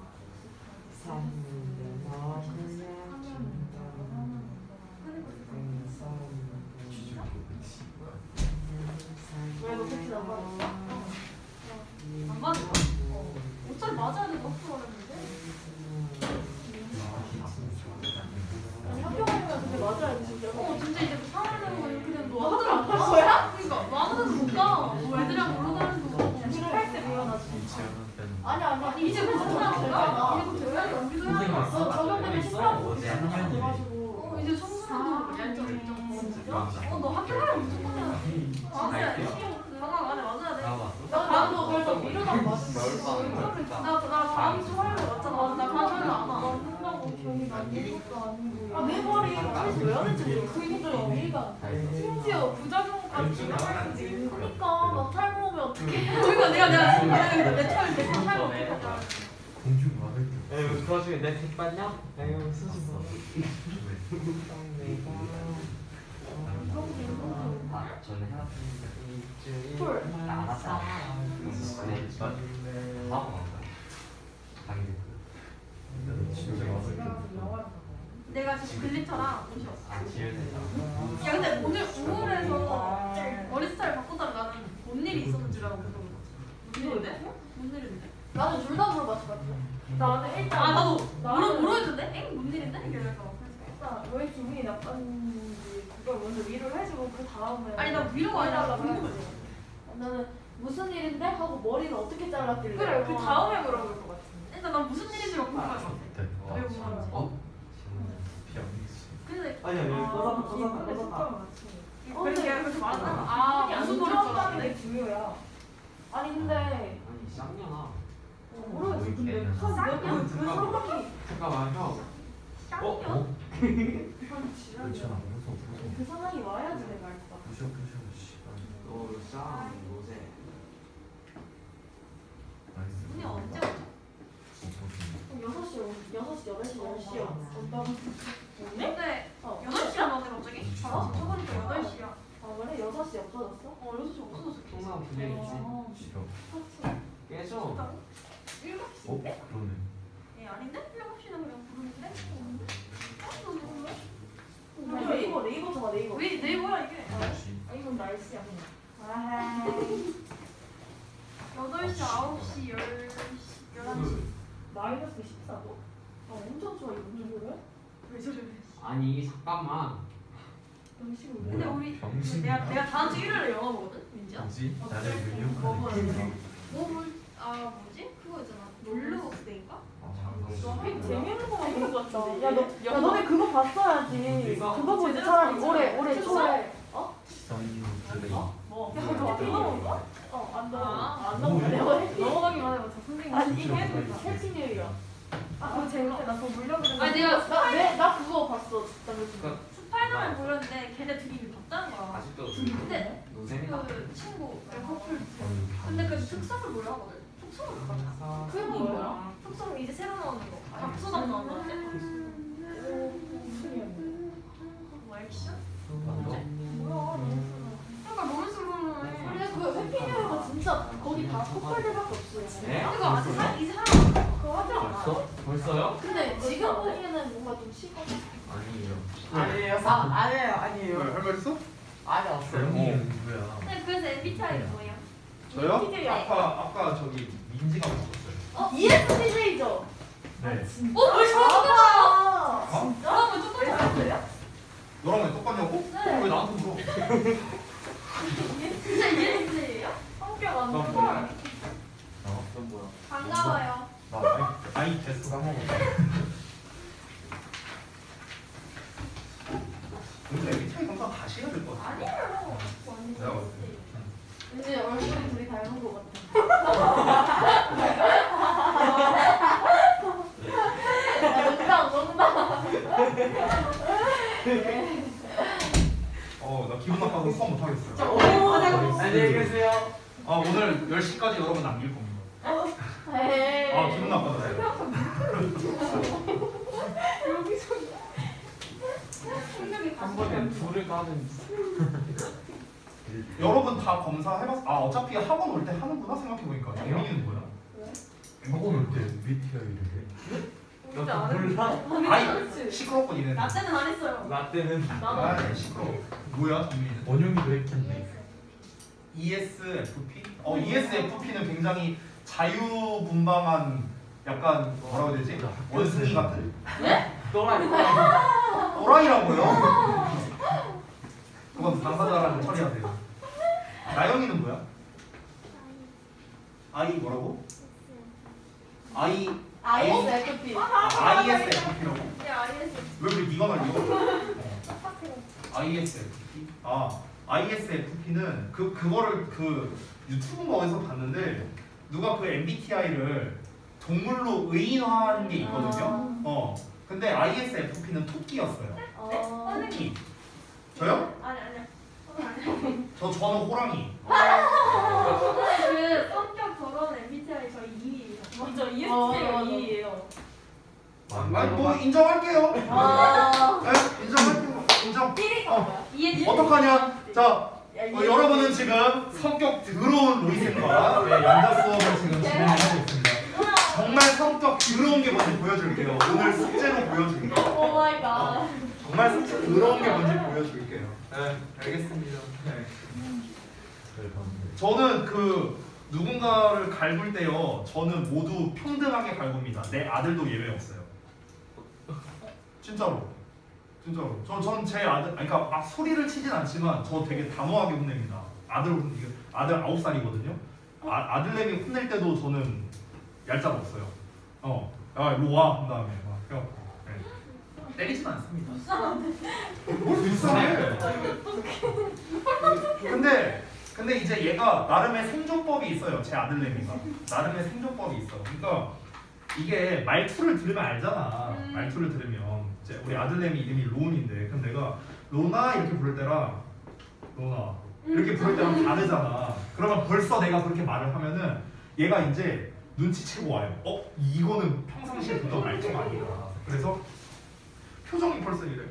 왜 너 그치 안 맞았어? 안 맞아? 어차피 맞아야 돼. 너무 어렵는데? 아니 학교 가면 근데 맞아야 진짜. 진짜 이제 뭐 사회는 뭐 이렇게 되면 뭐 너 학교 안 갈 갈 거야? 그러니까 뭐 아무 데도 못 가. 뭐 애들이랑 놀러 다니는 거 18세 미만하지. 아니 이제 곧 청소년인가? 이제 곧 대학에 옮기도 해야 돼. 너 적용되면 18세 어제 한 년이네. 돼가지고. 이제 청소년도 얄짤 일정. 너 학교 가면 무조건 해야 돼. 맞아야 돼. 방학 안에 맞아야 돼. 나도 그래서 미루다가 맞은 나 다음 주 화요일에 맞잖아. 나 다음 화요일에 안 와. 맞는다고 기억이 나는 것도 아니고. 내 머리 어디서 왜 하는지 모르겠어. 이해가. 심지어 부작용까지 나가야지. 그러니까 나 탈모 오면 어떡해. 그러니까 내가 지금 내 털 공주 많을 때. 에휴 그 와중에 내 책 봤냐? 에휴 수지 뭐. 저는 해놨으니까 헐. 알았다. 네, 다음 건가요? 당연히 진짜 많을 때. 내가 지금 글리터랑 옷이 없어. 아 지연이다. 야 근데 오늘 우울해서 머리 스타일 바꿨다가 나는 뭔 일이 있었는지 줄 알고 물어본 거지. 무슨 일인데? 무슨 일인데? 나는 둘 다 물어봤어. 나는 일단 아 나도 모르겠는데? 엥? 뭔 일인데? 이러니까 일단 왜 기분이 나빴는지 그걸 먼저 위로를 해주고 그 다음에. 아니 나 위로가 아니라 나 궁금해. 나는 무슨 일인데 하고 머리는 어떻게 잘랐길래. 그래 그 다음에 물어볼 것 같은데. 일단 난 무슨 일인지가 궁금할 것 같아. 왜 궁금한지. 근데 아니야 여기 꺼졌다. 그래서 내가 그렇게 말한다. 아 무슨 노래 줄 게 알았는데? 중요야. 아니 근데 아니 쌍년아. 모르겠어. 근데 그 상황이 잠깐만 형. 어? 한 지랄이야. 그렇잖아. 무서워. 그 상황이 와야지 내가 알까. 부셔. 씨발. 너쌍 노제. 나이스. 문이 언제 오죠? 6시 8시 근데 8시야 너네 갑자기? 저번부터 8시야. 아 그래? 6시 없어졌어? 6시 없어졌어. 통상 분위기지. 싫어. 깨져. 7시인데? 그러네. 아닌데? 7시는 그냥 부르는데? 네이버 정아 네이버. 왜 네이버야 이게? 아 이건 날씨야 그냥. 아 8시, 9시, 10시, 11시. 마이너스 14도? 아 엄청 좋아 이거 무슨 소리야? 왜 저래? 아니 잠깐만. 음식을 근데 우리 내가 다음 주 일요일에 영화 보거든? 민지야? 뭐지? 나를 먹어야 돼. 뭐지? 그거 있잖아. 롤러버스데이인가? 재밌는 거 같은 것 같은데. 야 너네 그거 봤어야지. 그거 보지 차라리 올해 초에. 어? 뭐? 야 그거 안 넘어가? 안 넘어가. 안 넘어가. 넘어가기만 해봐. 저 선생님. 아니 이게 해피뉴이야. 아 그거 재밌대. 나 그거 보려고 했는데. 아니 내가 나 그거 봤어. 스파이더맨 보려는데 걔네 둘이 봤다는 거야. 아직도 근데 노잼이다. 그 친구 커플. 근데 그 특성을 몰라 하거든. 특성을 몰라. 그게 뭐야? 특성 이제 새로 나오는 거. 박수남 나온다는데. 뭐 액션? 뭐야? 그러니까 로맨스로는 해. 근데 그 해피뉴이가 진짜 거기 다 커플들밖에 없어요. 네? 그거 아직 이제 하나. 그거 하지 않아요? 벌써요? 근데 지금 보기에는 뭔가 좀 식어. 아니에요. 아니에요. 할 말 있어? 아니 없어요. 뭐야? 근데 그래서 MBTI가 뭐예요? 저요? TJ. 아까 저기 민지가 맞췄어요. ESTJ죠? 네. 왜 저랑 똑같아? 어? 너랑 왜 똑같아? 너랑 왜 똑같냐고? 네. 왜 나한테 물어? 진짜 ESTJ예요? 성격 안 넌 좋아. 뭐야? 넌 뭐야? 반가워요. 나 아이 됐어 까먹어. 근데 MBTI 검사 다시 해야 될 것 같아. 아니에요. 내가 봤을 때. 왠지 얼굴이 둘이 닮은 것 같아. 농담. 나 기분 나빠서 수업 못 하겠어요. 안녕히 계세요. 오늘 10시까지 여러분 남길 겁니다. 에이. 기분 나빠서. 여기서 한 번에 둘을 까는. 여러분 다 검사해봤어? 어차피 학원 올 때 하는구나 생각해보니까. 재민이는 뭐야? 학원 올때 MBTI를 해? 너 몰라? 아이 시끄럽고 니네. 나 때는 안 했어요. 나 때는 아 시끄러워. 뭐야 재민이는? 원영이도 했던데. ESFP? ESFP는 굉장히 자유분방한 약간 뭐라고 해야 되지? 원숭이 같은? 또라이. 또라이라고요? 그건 당사자랑 처리하세요. 나영이는 뭐야? I 뭐라고? ISFP. ISFP라고? 네, ISFP. 왜 그래 네가 날 이거? ISFP? ISFP는 그거를 유튜브인가 어디서 봤는데 누가 그 MBTI를 동물로 의인화한 게 있거든요. 근데 ISFP는 토끼였어요. 토끼. 저요? 아니요. 저는 호랑이. 그 성격 더러운 MBTI 저희 2위예요. 맞아, ESTJ가 2위예요. 뭐 인정할게요. 네, 인정할게요. 인정. 1위가 뭐야? 어떡하냐? 자, 여러분은 지금 성격 더러운 로이쌤과 연자 수업을 지금 진행하고 있습니다. 정말 성격 더러운 게 뭔지 보여줄게요. 오늘 숙제로 보여줄게요. 오 마이 갓. 정말 성격 더러운 게 뭔지 보여줄게요. 네, 알겠습니다. 네. 저는 누군가를 갈굴 때요, 저는 모두 평등하게 갈굽니다. 내 아들도 예외 없어요. 진짜로. 전 제 아들, 그러니까 막 소리를 치진 않지만 저 되게 단호하게 혼냅니다. 아들 9살이거든요. 아들내미 혼낼 때도 저는 얄짤 없어요. 야 일로 와 한 다음에 막 해갖고 때리진 않습니다. 뭘 불쌍해? 근데 이제 얘가 나름의 생존법이 있어요. 제 아들내미가 나름의 생존법이 있어. 그러니까 이게 말투를 들으면 알잖아. 말투를 들으면 이제 우리 아들내미 이름이 로운인데 그럼 내가 로나 이렇게 부를 때랑 로나 이렇게 부를 때랑 다르잖아. 그러면 벌써 내가 그렇게 말을 하면은 얘가 이제 눈치채고 와요. 이거는 평상시에 듣던 말투가 아니다. 그래서 표정이 벌써 이래.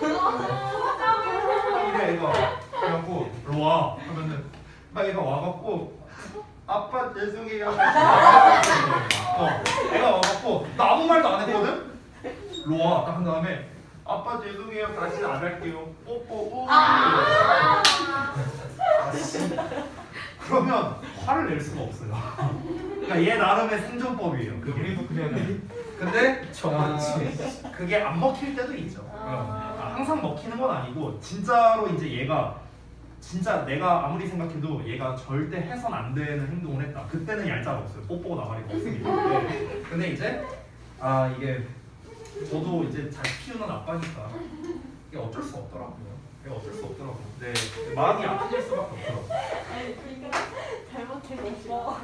이래 애가. 그래갖고 일로 와 하면은 막 애가 와갖고 아빠 죄송해요. 애가 와갖고 나 아무 말도 안 했거든. 일로 와 딱 한 다음에 아빠 죄송해요. 다시 안 할게요. 뽀뽀. 그러면 화를 낼 수가 없어요. 그러니까 얘 나름의 생존법이에요. 그게. 우리도 그래야 근데 정확히. 그게 안 먹힐 때도 있죠. 항상 먹히는 건 아니고 진짜로 이제 얘가 진짜 내가 아무리 생각해도 얘가 절대 해선 안 되는 행동을 했다. 그때는 얄짤 없어요. 뽀뽀가 나가리가 없습니다. 근데 이제 이게 저도 이제 잘 키우는 아빠니까 이게 어쩔 수 없더라고요. 이게 어쩔 수 없더라고. 네, 마음이 아플 수밖에 없더라고. 아니 그러니까 잘못했어.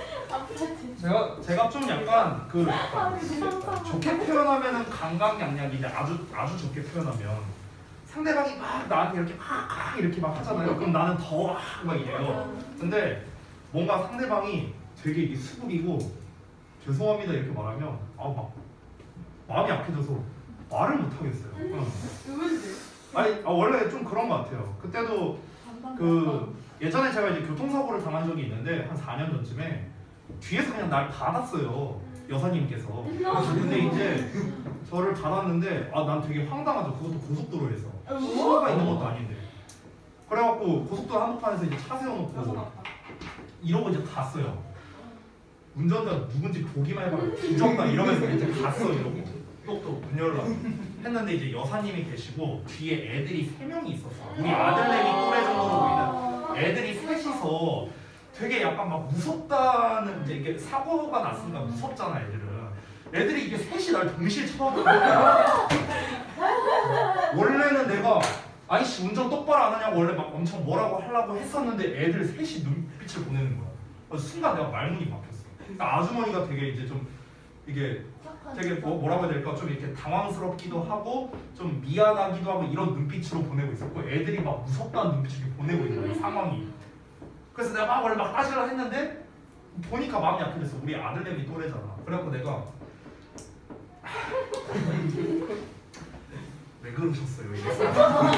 제가 좀 약간 좋게 표현하면은 강강약약인데 아주 좋게 표현하면 상대방이 막 나한테 이렇게 이렇게 막 하잖아요. 그럼 나는 더 막 이래요. 근데 뭔가 상대방이 되게 이게 수국이고 죄송합니다 이렇게 말하면 막 마음이 약해져서 말을 못 하겠어요. 아니 원래 좀 그런 것 같아요. 그때도 예전에 제가 이제 교통사고를 당한 적이 있는데 한 4년 전쯤에 뒤에서 그냥 날 받았어요. 여사님께서. 근데 이제 저를 받았는데 난 되게 황당하죠. 그것도 고속도로에서 신호가 있는 것도 아닌데. 그래갖고 고속도로 한복판에서 이제 차 세워놓고 이러고 이제 갔어요. 운전자 누군지 보기만 해봐요. 부정다 이러면서 이제 갔어 이러고 똑똑 문 열라고 했는데 이제 여사님이 계시고 뒤에 애들이 3명이 있었어. 우리 아들내미 또래 정도로 보이는 애들이 셋이서 되게 약간 막 무섭다는 이제 이게 사고가 났으니까 무섭잖아 애들이 이게 셋이 날 동시에 쳐다보고 원래는 내가 아이씨 운전 똑바로 안 하냐고 원래 막 엄청 뭐라고 하려고 했었는데 애들 셋이 눈빛을 보내는 거야. 그래서 순간 내가 말문이 막혔어. 그러니까 아주머니가 되게 이제 좀 이게 되게 뭐라고 해야 될까 좀 이렇게 당황스럽기도 하고 좀 미안하기도 하고 이런 눈빛으로 보내고 있었고 애들이 막 무섭다는 눈빛을 이렇게 보내고 있는 거야 상황이. 그래서 내가 원래 막 따지려 했는데 보니까 마음이 약해졌어. 우리 아들내미 또래잖아. 그래갖고 내가 왜 그러셨어요? 이랬어.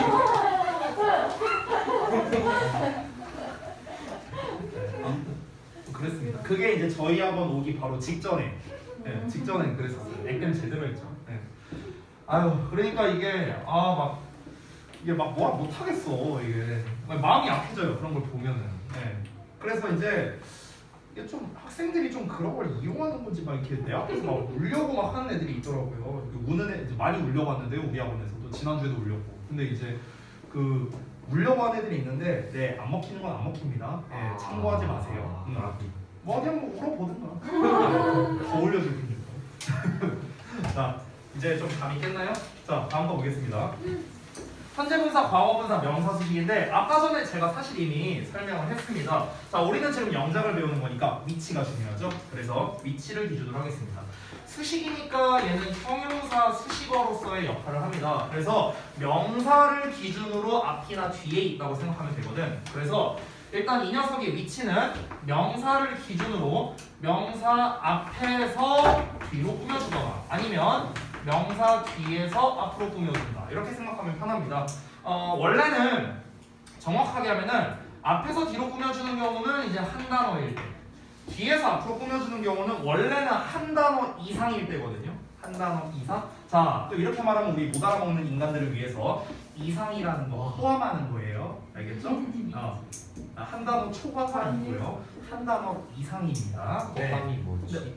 그랬습니다. 그게 이제 저희 학원 오기 바로 직전에 직전에 그랬었어요. 액땜 제대로 했죠. 그러니까 이게 막 뭐라 못 하겠어. 이게 마음이 약해져요. 그런 걸 보면은. 그래서 이제 이게 좀 학생들이 좀 그런 걸 이용하는 건지 막 이렇게 내 앞에서 막 울려고 막 하는 애들이 있더라고요. 우는 애 이제 많이 울려고 왔는데요. 우리 학원에서도 지난주에도 울렸고. 근데 이제 울려고 하는 애들이 있는데 안 먹히는 건 안 먹힙니다. 참고하지 마세요. 뭐 그냥 울어보든가. 더 올려줄 테니까. 자 이제 좀 감이 깼나요? 자 다음 거 보겠습니다. 현재분사, 과거분사, 명사수식인데 아까 전에 제가 사실 이미 설명을 했습니다. 자, 우리는 지금 영작을 배우는 거니까 위치가 중요하죠. 그래서 위치를 기준으로 하겠습니다. 수식이니까 얘는 형용사 수식어로서의 역할을 합니다. 그래서 명사를 기준으로 앞이나 뒤에 있다고 생각하면 되거든. 그래서 일단 이 녀석의 위치는 명사를 기준으로 명사 앞에서 뒤로 꾸며주거나 아니면 명사 뒤에서 앞으로 꾸며준다. 이렇게 생각하면 편합니다. 원래는 정확하게 하면은 앞에서 뒤로 꾸며주는 경우는 이제 한 단어일 때, 뒤에서 앞으로 꾸며주는 경우는 원래는 한 단어 이상일 때거든요. 한 단어 이상. 자, 또 이렇게 말하면 우리 못 알아먹는 인간들을 위해서 이상이라는 거 포함하는 거예요. 알겠죠? 한 단어 초과가 아니고요. 한 단어 이상입니다. 포함이 뭐지?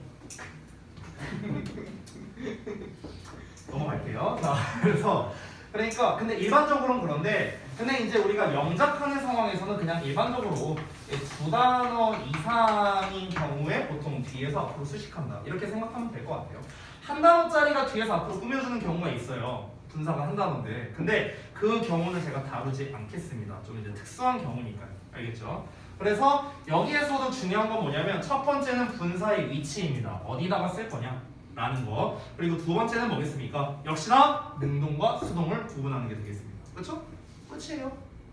넘어갈게요. 자, 그러니까 근데 일반적으로는 그런데 근데 이제 우리가 영작하는 상황에서는 그냥 일반적으로 두 단어 이상인 경우에 보통 뒤에서 앞으로 수식한다. 이렇게 생각하면 될 것 같아요. 한 단어짜리가 뒤에서 앞으로 꾸며주는 경우가 있어요. 분사가 한 단어인데. 근데 그 경우는 제가 다루지 않겠습니다. 좀 이제 특수한 경우니까요. 알겠죠? 그래서 여기에서도 중요한 건 뭐냐면 첫 번째는 분사의 위치입니다. 어디다가 쓸 거냐? 라는 거. 그리고 두 번째는 뭐겠습니까? 역시나 능동과 수동을 구분하는 게 되겠습니다. 그렇죠? 끝이에요.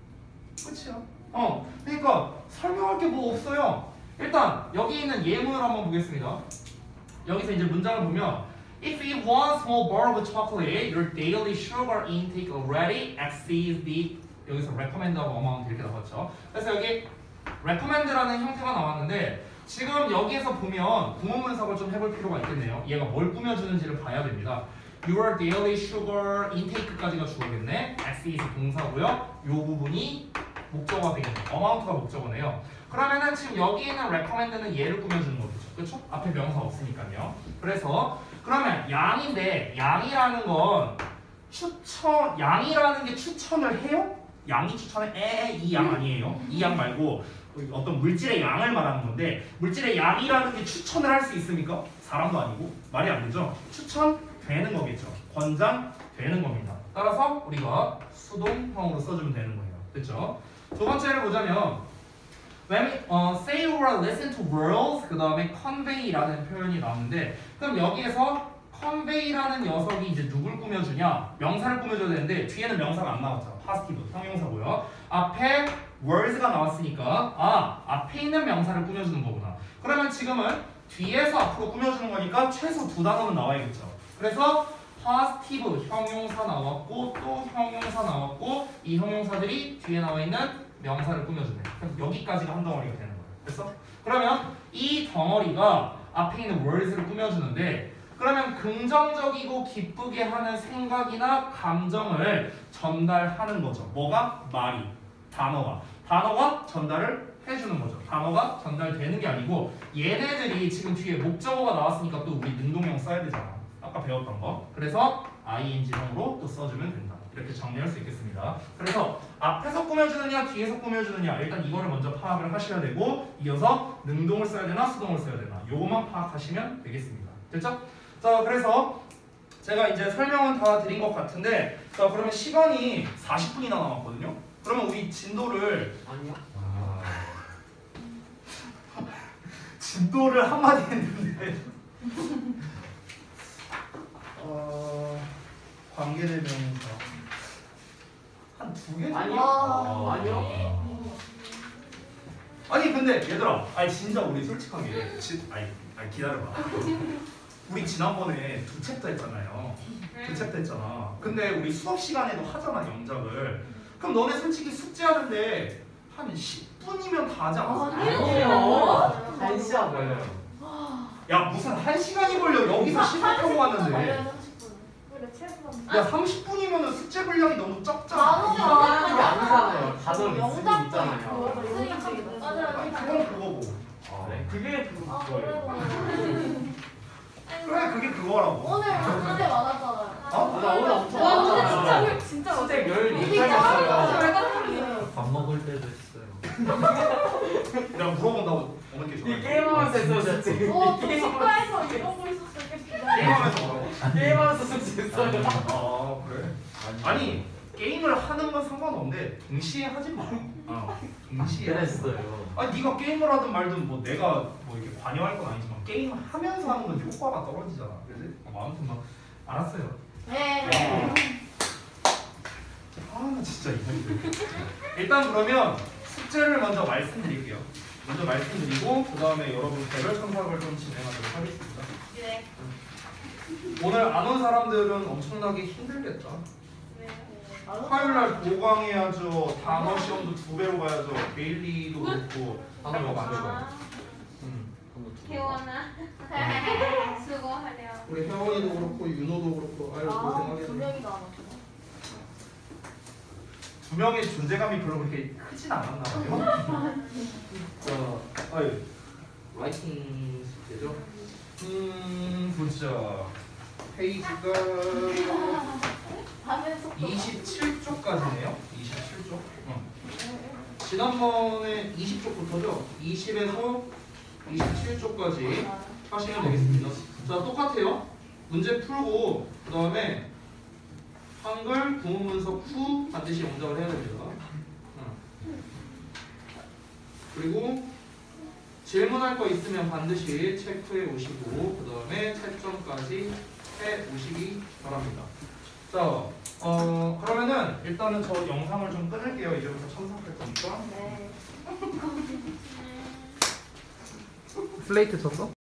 끝이야. 그러니까 설명할 게 뭐 없어요. 일단 여기 있는 예문을 한번 보겠습니다. 여기서 이제 문장을 보면 If you eat one small bar of chocolate, your daily sugar intake already exceeds the 여기서 recommendable amount 이렇게 나왔죠. 그래서 여기 recommend라는 형태가 나왔는데 지금 여기에서 보면 구문 분석을 좀 해볼 필요가 있겠네요. 얘가 뭘 꾸며주는지를 봐야 됩니다. Your daily sugar intake까지가 주어겠네. exceeds 동사고요. 요 부분이 목적어가 되겠네. amount가 목적어네요. 그러면은 지금 여기 있는 recommend는 얘를 꾸며주는 거겠죠. 그렇죠? 앞에 명사 없으니까요. 그래서 그러면 양인데 양이라는 건 추천 양이라는 게 추천을 해요? 양이 추천을 이 양 아니에요. 이 양 말고 어떤 물질의 양을 말하는 건데 물질의 양이라는 게 추천을 할 수 있습니까? 사람도 아니고 말이 안 되죠. 추천되는 거겠죠. 권장되는 겁니다. 따라서 우리가 수동형으로 써주면 되는 거예요. 됐죠? 두 번째를 보자면 when say or listen to words 그 다음에 convey라는 표현이 나오는데 그럼 여기에서 convey라는 녀석이 이제 누굴 꾸며주냐? 명사를 꾸며줘야 되는데 뒤에는 명사가 안 나왔죠. 파스티브 형용사고요. 앞에 words가 나왔으니까 앞에 있는 명사를 꾸며주는 거구나. 그러면 지금은 뒤에서 앞으로 꾸며주는 거니까 최소 두 단어는 나와야겠죠. 그래서 파스티브 형용사 나왔고 또 형용사 나왔고 이 형용사들이 뒤에 나와 있는 명사를 꾸며주네. 그래서 여기까지가 한 덩어리가 되는 거예요. 됐어? 그러면 이 덩어리가 앞에 있는 words를 꾸며주는데 그러면 긍정적이고 기쁘게 하는 생각이나 감정을 전달하는 거죠. 뭐가? 말이, 단어가 전달을 해주는 거죠. 단어가 전달되는 게 아니고 얘네들이 지금 뒤에 목적어가 나왔으니까 또 우리 능동형 써야 되잖아. 아까 배웠던 거. 그래서 ing형으로 또 써주면 된다. 이렇게 정리할 수 있겠습니다. 그래서 앞에서 꾸며주느냐 뒤에서 꾸며주느냐 일단 이거를 먼저 파악을 하셔야 되고 이어서 능동을 써야 되나 수동을 써야 되나 요것만 파악하시면 되겠습니다. 됐죠? 자 그래서 제가 이제 설명은 다 드린 것 같은데 자 그러면 시간이 40분이나 남았거든요. 그러면 우리 진도를 아니요. 진도를 한마디 했는데 관계대명사 한 두 개? 아니요. 아니요. 아니 근데 얘들아 아니 진짜 우리 솔직하게 아니 기다려봐. 우리 지난번에 두 챕터 했잖아요. 두 챕터 했잖아. 근데 우리 수업 시간에도 하잖아 영작을. 그럼 너네 솔직히 숙제하는데 한 10분이면 다 하지 않았어? 아니요. 1시간 걸려요. 야 무슨 1시간이 걸려. 여기서 10분 왔는데. 야 30분이면 숙제 분량이 너무 적잖아. 이게 아니잖아요. 단어 영작 있잖아요. 그건 그거고. 네. 그게 그거예요. 그래 그게 그거라고. 오늘 문제 많았잖아요. 어? 나 오늘 엄청 와 오늘 많았잖아요. 진짜 진짜 열 이게 이탈 했어요. 짱이에요. 밥 먹을 때도 했어요. 내가 물어본다고 어느 게 좋아해? 이 게임하면서 했어 진짜. 어, 또 숙가에서 이러고 있었어요. 게임하면서 뭐라고? 게임하면서 숙제했어요. 아 그래? 아니 게임을 하는 건 상관없는데 동시에 하지 마. 동시에. 그랬어요. 아니 네가 게임을 하든 말든 뭐 내가 뭐 이렇게 관여할 건 아니지만 게임 하면서 하는 건 효과가 떨어지잖아. 그지? 아무튼 막 알았어요. 네. 아 진짜 이상해. 일단 그러면 숙제를 먼저 말씀드릴게요. 먼저 말씀드리고 그 다음에 여러분 개별 첨삭을 좀 진행하도록 하겠습니다. 네. 오늘 안 온 사람들은 엄청나게 힘들겠다. 네. 화요일날 보강해야죠. 단어 시험도 2배로 가야죠. 데일리도 그렇고 할 거 많죠. 태원아. 수고하렴. 우리 혜원이도 그렇고 윤호도 그렇고 아유 두 고생하겠네. 명이 나왔어. 두 명의 존재감이 별로 그렇게 크진 않았나 봐요. 아유 라이팅 숙제죠? 보자. 페이지가 27쪽까지네요. 27쪽. 지난번에 20쪽부터죠. 20에서 27쪽까지 하시면 되겠습니다. 자, 똑같아요. 문제 풀고 그 다음에 한글 구문 분석 후 반드시 영작을 해야 됩니다. 그리고 질문할 거 있으면 반드시 체크해 오시고 그 다음에 채점까지 해 오시기 바랍니다. 자, 그러면은 일단은 저 영상을 좀 끊을게요. 이제부터 첨삭할 거니까. 네. 슬레이트 쳤어?